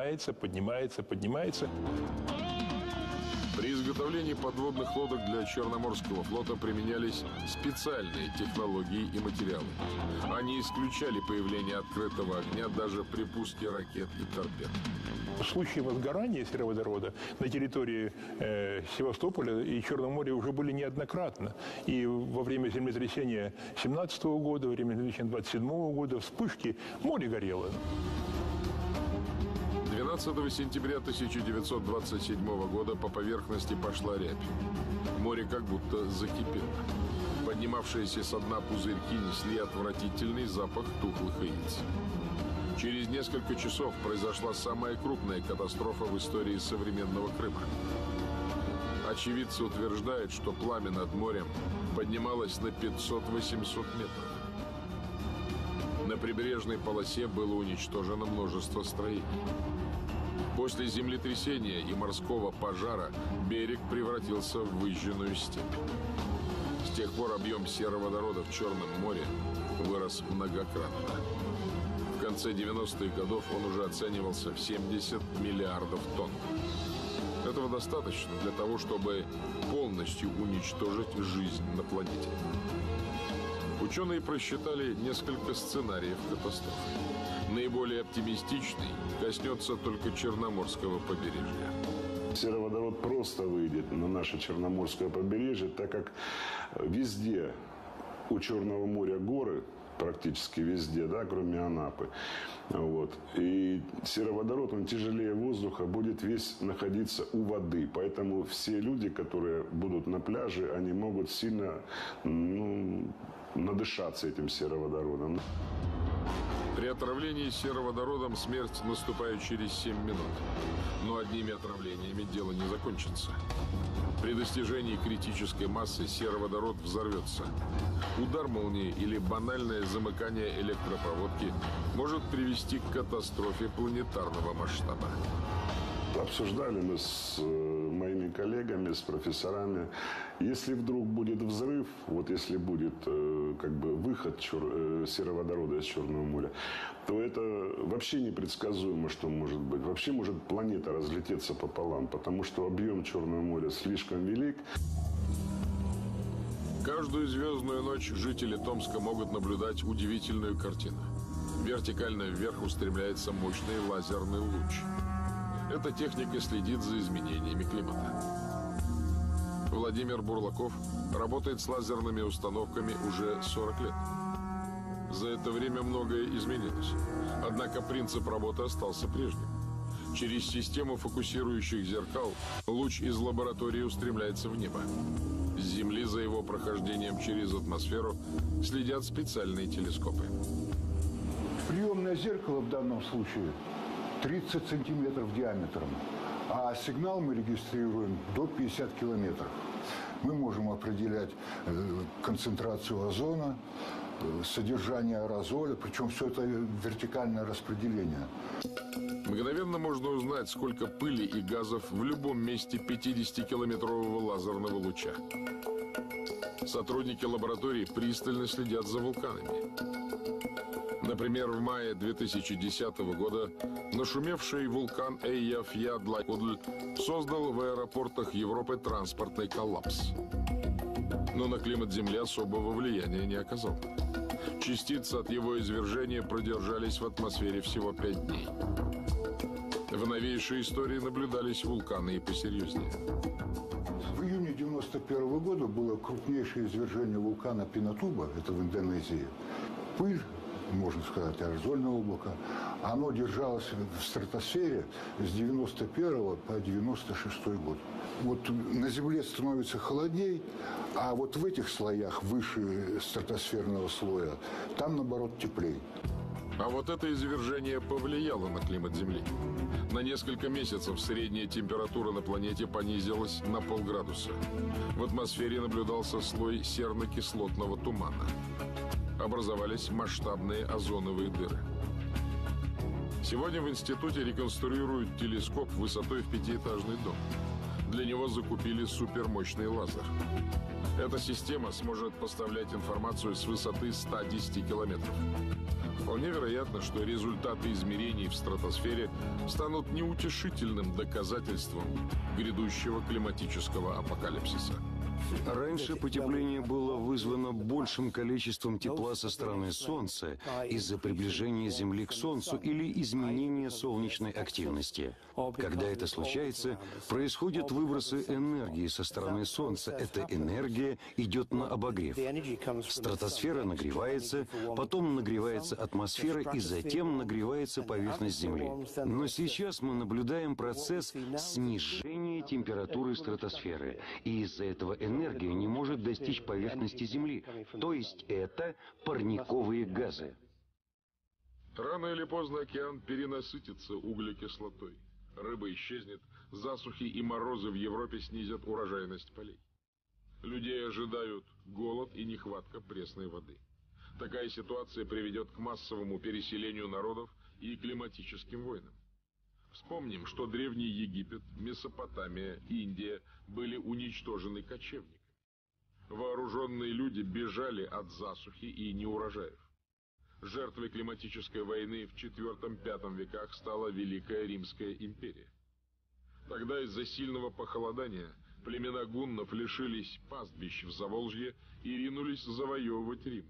При изготовлении подводных лодок для Черноморского флота применялись специальные технологии и материалы. Они исключали появление открытого огня даже при пуске ракет и торпед. Случаи возгорания сероводорода на территории Севастополя и Черного моря уже были неоднократно. И во время землетрясения 17 года, во время землетрясения 27 года вспышки море горело. 12 сентября 1927 года по поверхности пошла рябь. Море как будто закипело. Поднимавшиеся со дна пузырьки несли отвратительный запах тухлых яиц. Через несколько часов произошла самая крупная катастрофа в истории современного Крыма. Очевидцы утверждают, что пламя над морем поднималось на 500-800 метров. На прибрежной полосе было уничтожено множество строений. После землетрясения и морского пожара берег превратился в выжженную степь. С тех пор объем сероводорода в Черном море вырос многократно. В конце 90-х годов он уже оценивался в 70 миллиардов тонн. Этого достаточно для того, чтобы полностью уничтожить жизнь на планете. Ученые просчитали несколько сценариев катастрофы. Наиболее оптимистичный коснется только Черноморского побережья. Сероводород просто выйдет на наше Черноморское побережье, так как везде у Черного моря горы, практически везде, да, кроме Анапы. Вот. И сероводород, он тяжелее воздуха, будет весь находиться у воды. Поэтому все люди, которые будут на пляже, они могут сильно надышаться этим сероводородом. При отравлении сероводородом смерть наступает через 7 минут. Но одними отравлениями дело не закончится. При достижении критической массы сероводород взорвется. Удар молнии или банальное замыкание электропроводки может привести к катастрофе планетарного масштаба. Обсуждали мы с моими коллегами, с профессорами, если вдруг будет взрыв, вот если будет выход сероводорода из Черного моря, то это вообще непредсказуемо, что может быть. Вообще может планета разлететься пополам, потому что объем Черного моря слишком велик. Каждую звездную ночь жители Томска могут наблюдать удивительную картину. Вертикально вверх устремляется мощный лазерный луч. Эта техника следит за изменениями климата. Владимир Бурлаков работает с лазерными установками уже 40 лет. За это время многое изменилось. Однако принцип работы остался прежним. Через систему фокусирующих зеркал луч из лаборатории устремляется в небо. С Земли за его прохождением через атмосферу следят специальные телескопы. Приемное зеркало в данном случае 30 сантиметров диаметром, а сигнал мы регистрируем до 50 километров. Мы можем определять концентрацию озона, содержание аэрозоля, причем все это вертикальное распределение. Мгновенно можно узнать, сколько пыли и газов в любом месте 50-километрового лазерного луча. Сотрудники лаборатории пристально следят за вулканами. Например, в мае 2010 года нашумевший вулкан Эйяфьядлайкудль создал в аэропортах Европы транспортный коллапс. Но на климат Земли особого влияния не оказал. Частицы от его извержения продержались в атмосфере всего 5 дней. В новейшей истории наблюдались вулканы и посерьезнее. В июне 1991 года было крупнейшее извержение вулкана Пинатуба, это в Индонезии. Пыль, можно сказать, аэрозольное облако, оно держалось в стратосфере с 91 по 96 год. Вот на Земле становится холодней, а вот в этих слоях, выше стратосферного слоя, там, наоборот, теплей. А вот это извержение повлияло на климат Земли. На несколько месяцев средняя температура на планете понизилась на полградуса. В атмосфере наблюдался слой серно-кислотного тумана. Образовались масштабные озоновые дыры. Сегодня в институте реконструируют телескоп высотой в 5-этажный дом. Для него закупили супермощный лазер. Эта система сможет поставлять информацию с высоты 110 километров. Вполне вероятно, что результаты измерений в стратосфере станут неутешительным доказательством грядущего климатического апокалипсиса. Раньше потепление было вызвано большим количеством тепла со стороны Солнца из-за приближения Земли к Солнцу или изменения солнечной активности. Когда это случается, происходят выбросы энергии со стороны Солнца. Эта энергия идет на обогрев. Стратосфера нагревается, потом нагревается атмосфера и затем нагревается поверхность Земли. Но сейчас мы наблюдаем процесс снижения температуры стратосферы, и из-за этого энергия не может достичь поверхности Земли, то есть это парниковые газы. Рано или поздно океан перенасытится углекислотой. Рыба исчезнет, засухи и морозы в Европе снизят урожайность полей. Людей ожидают голод и нехватка пресной воды. Такая ситуация приведет к массовому переселению народов и климатическим войнам. Вспомним, что Древний Египет, Месопотамия, Индия были уничтожены кочевниками. Вооруженные люди бежали от засухи и неурожаев. Жертвой климатической войны в IV-V веках стала Великая Римская империя. Тогда из-за сильного похолодания племена гуннов лишились пастбищ в Заволжье и ринулись завоевывать Рим.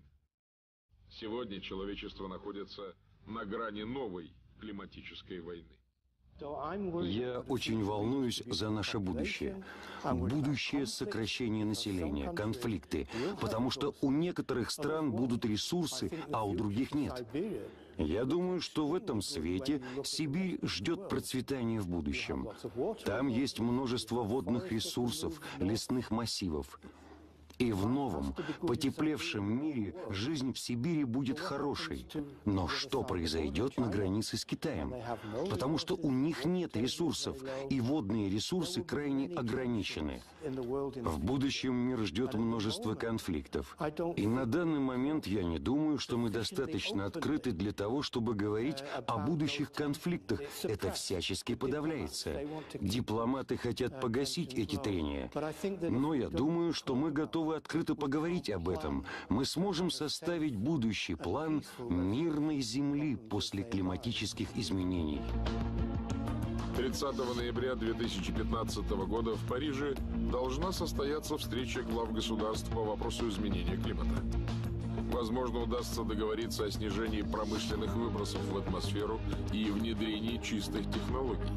Сегодня человечество находится на грани новой климатической войны. Я очень волнуюсь за наше будущее. Будущее сокращения населения, конфликты. Потому что у некоторых стран будут ресурсы, а у других нет. Я думаю, что в этом свете Сибирь ждет процветания в будущем. Там есть множество водных ресурсов, лесных массивов. И в новом, потеплевшем мире жизнь в Сибири будет хорошей. Но что произойдет на границе с Китаем? Потому что у них нет ресурсов, и водные ресурсы крайне ограничены. В будущем мир ждет множество конфликтов. И на данный момент я не думаю, что мы достаточно открыты для того, чтобы говорить о будущих конфликтах. Это всячески подавляется. Дипломаты хотят погасить эти трения. Но я думаю, что мы готовы открыто поговорить об этом. Мы сможем составить будущий план мирной Земли после климатических изменений. 30 ноября 2015 года в Париже должна состояться встреча глав государств по вопросу изменения климата. Возможно, удастся договориться о снижении промышленных выбросов в атмосферу и внедрении чистых технологий.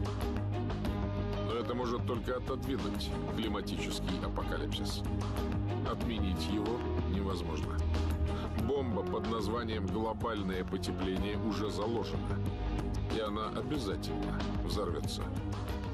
Но это может только отодвинуть климатический апокалипсис. Отменить его невозможно. Бомба под названием «глобальное потепление» уже заложена. И она обязательно взорвется.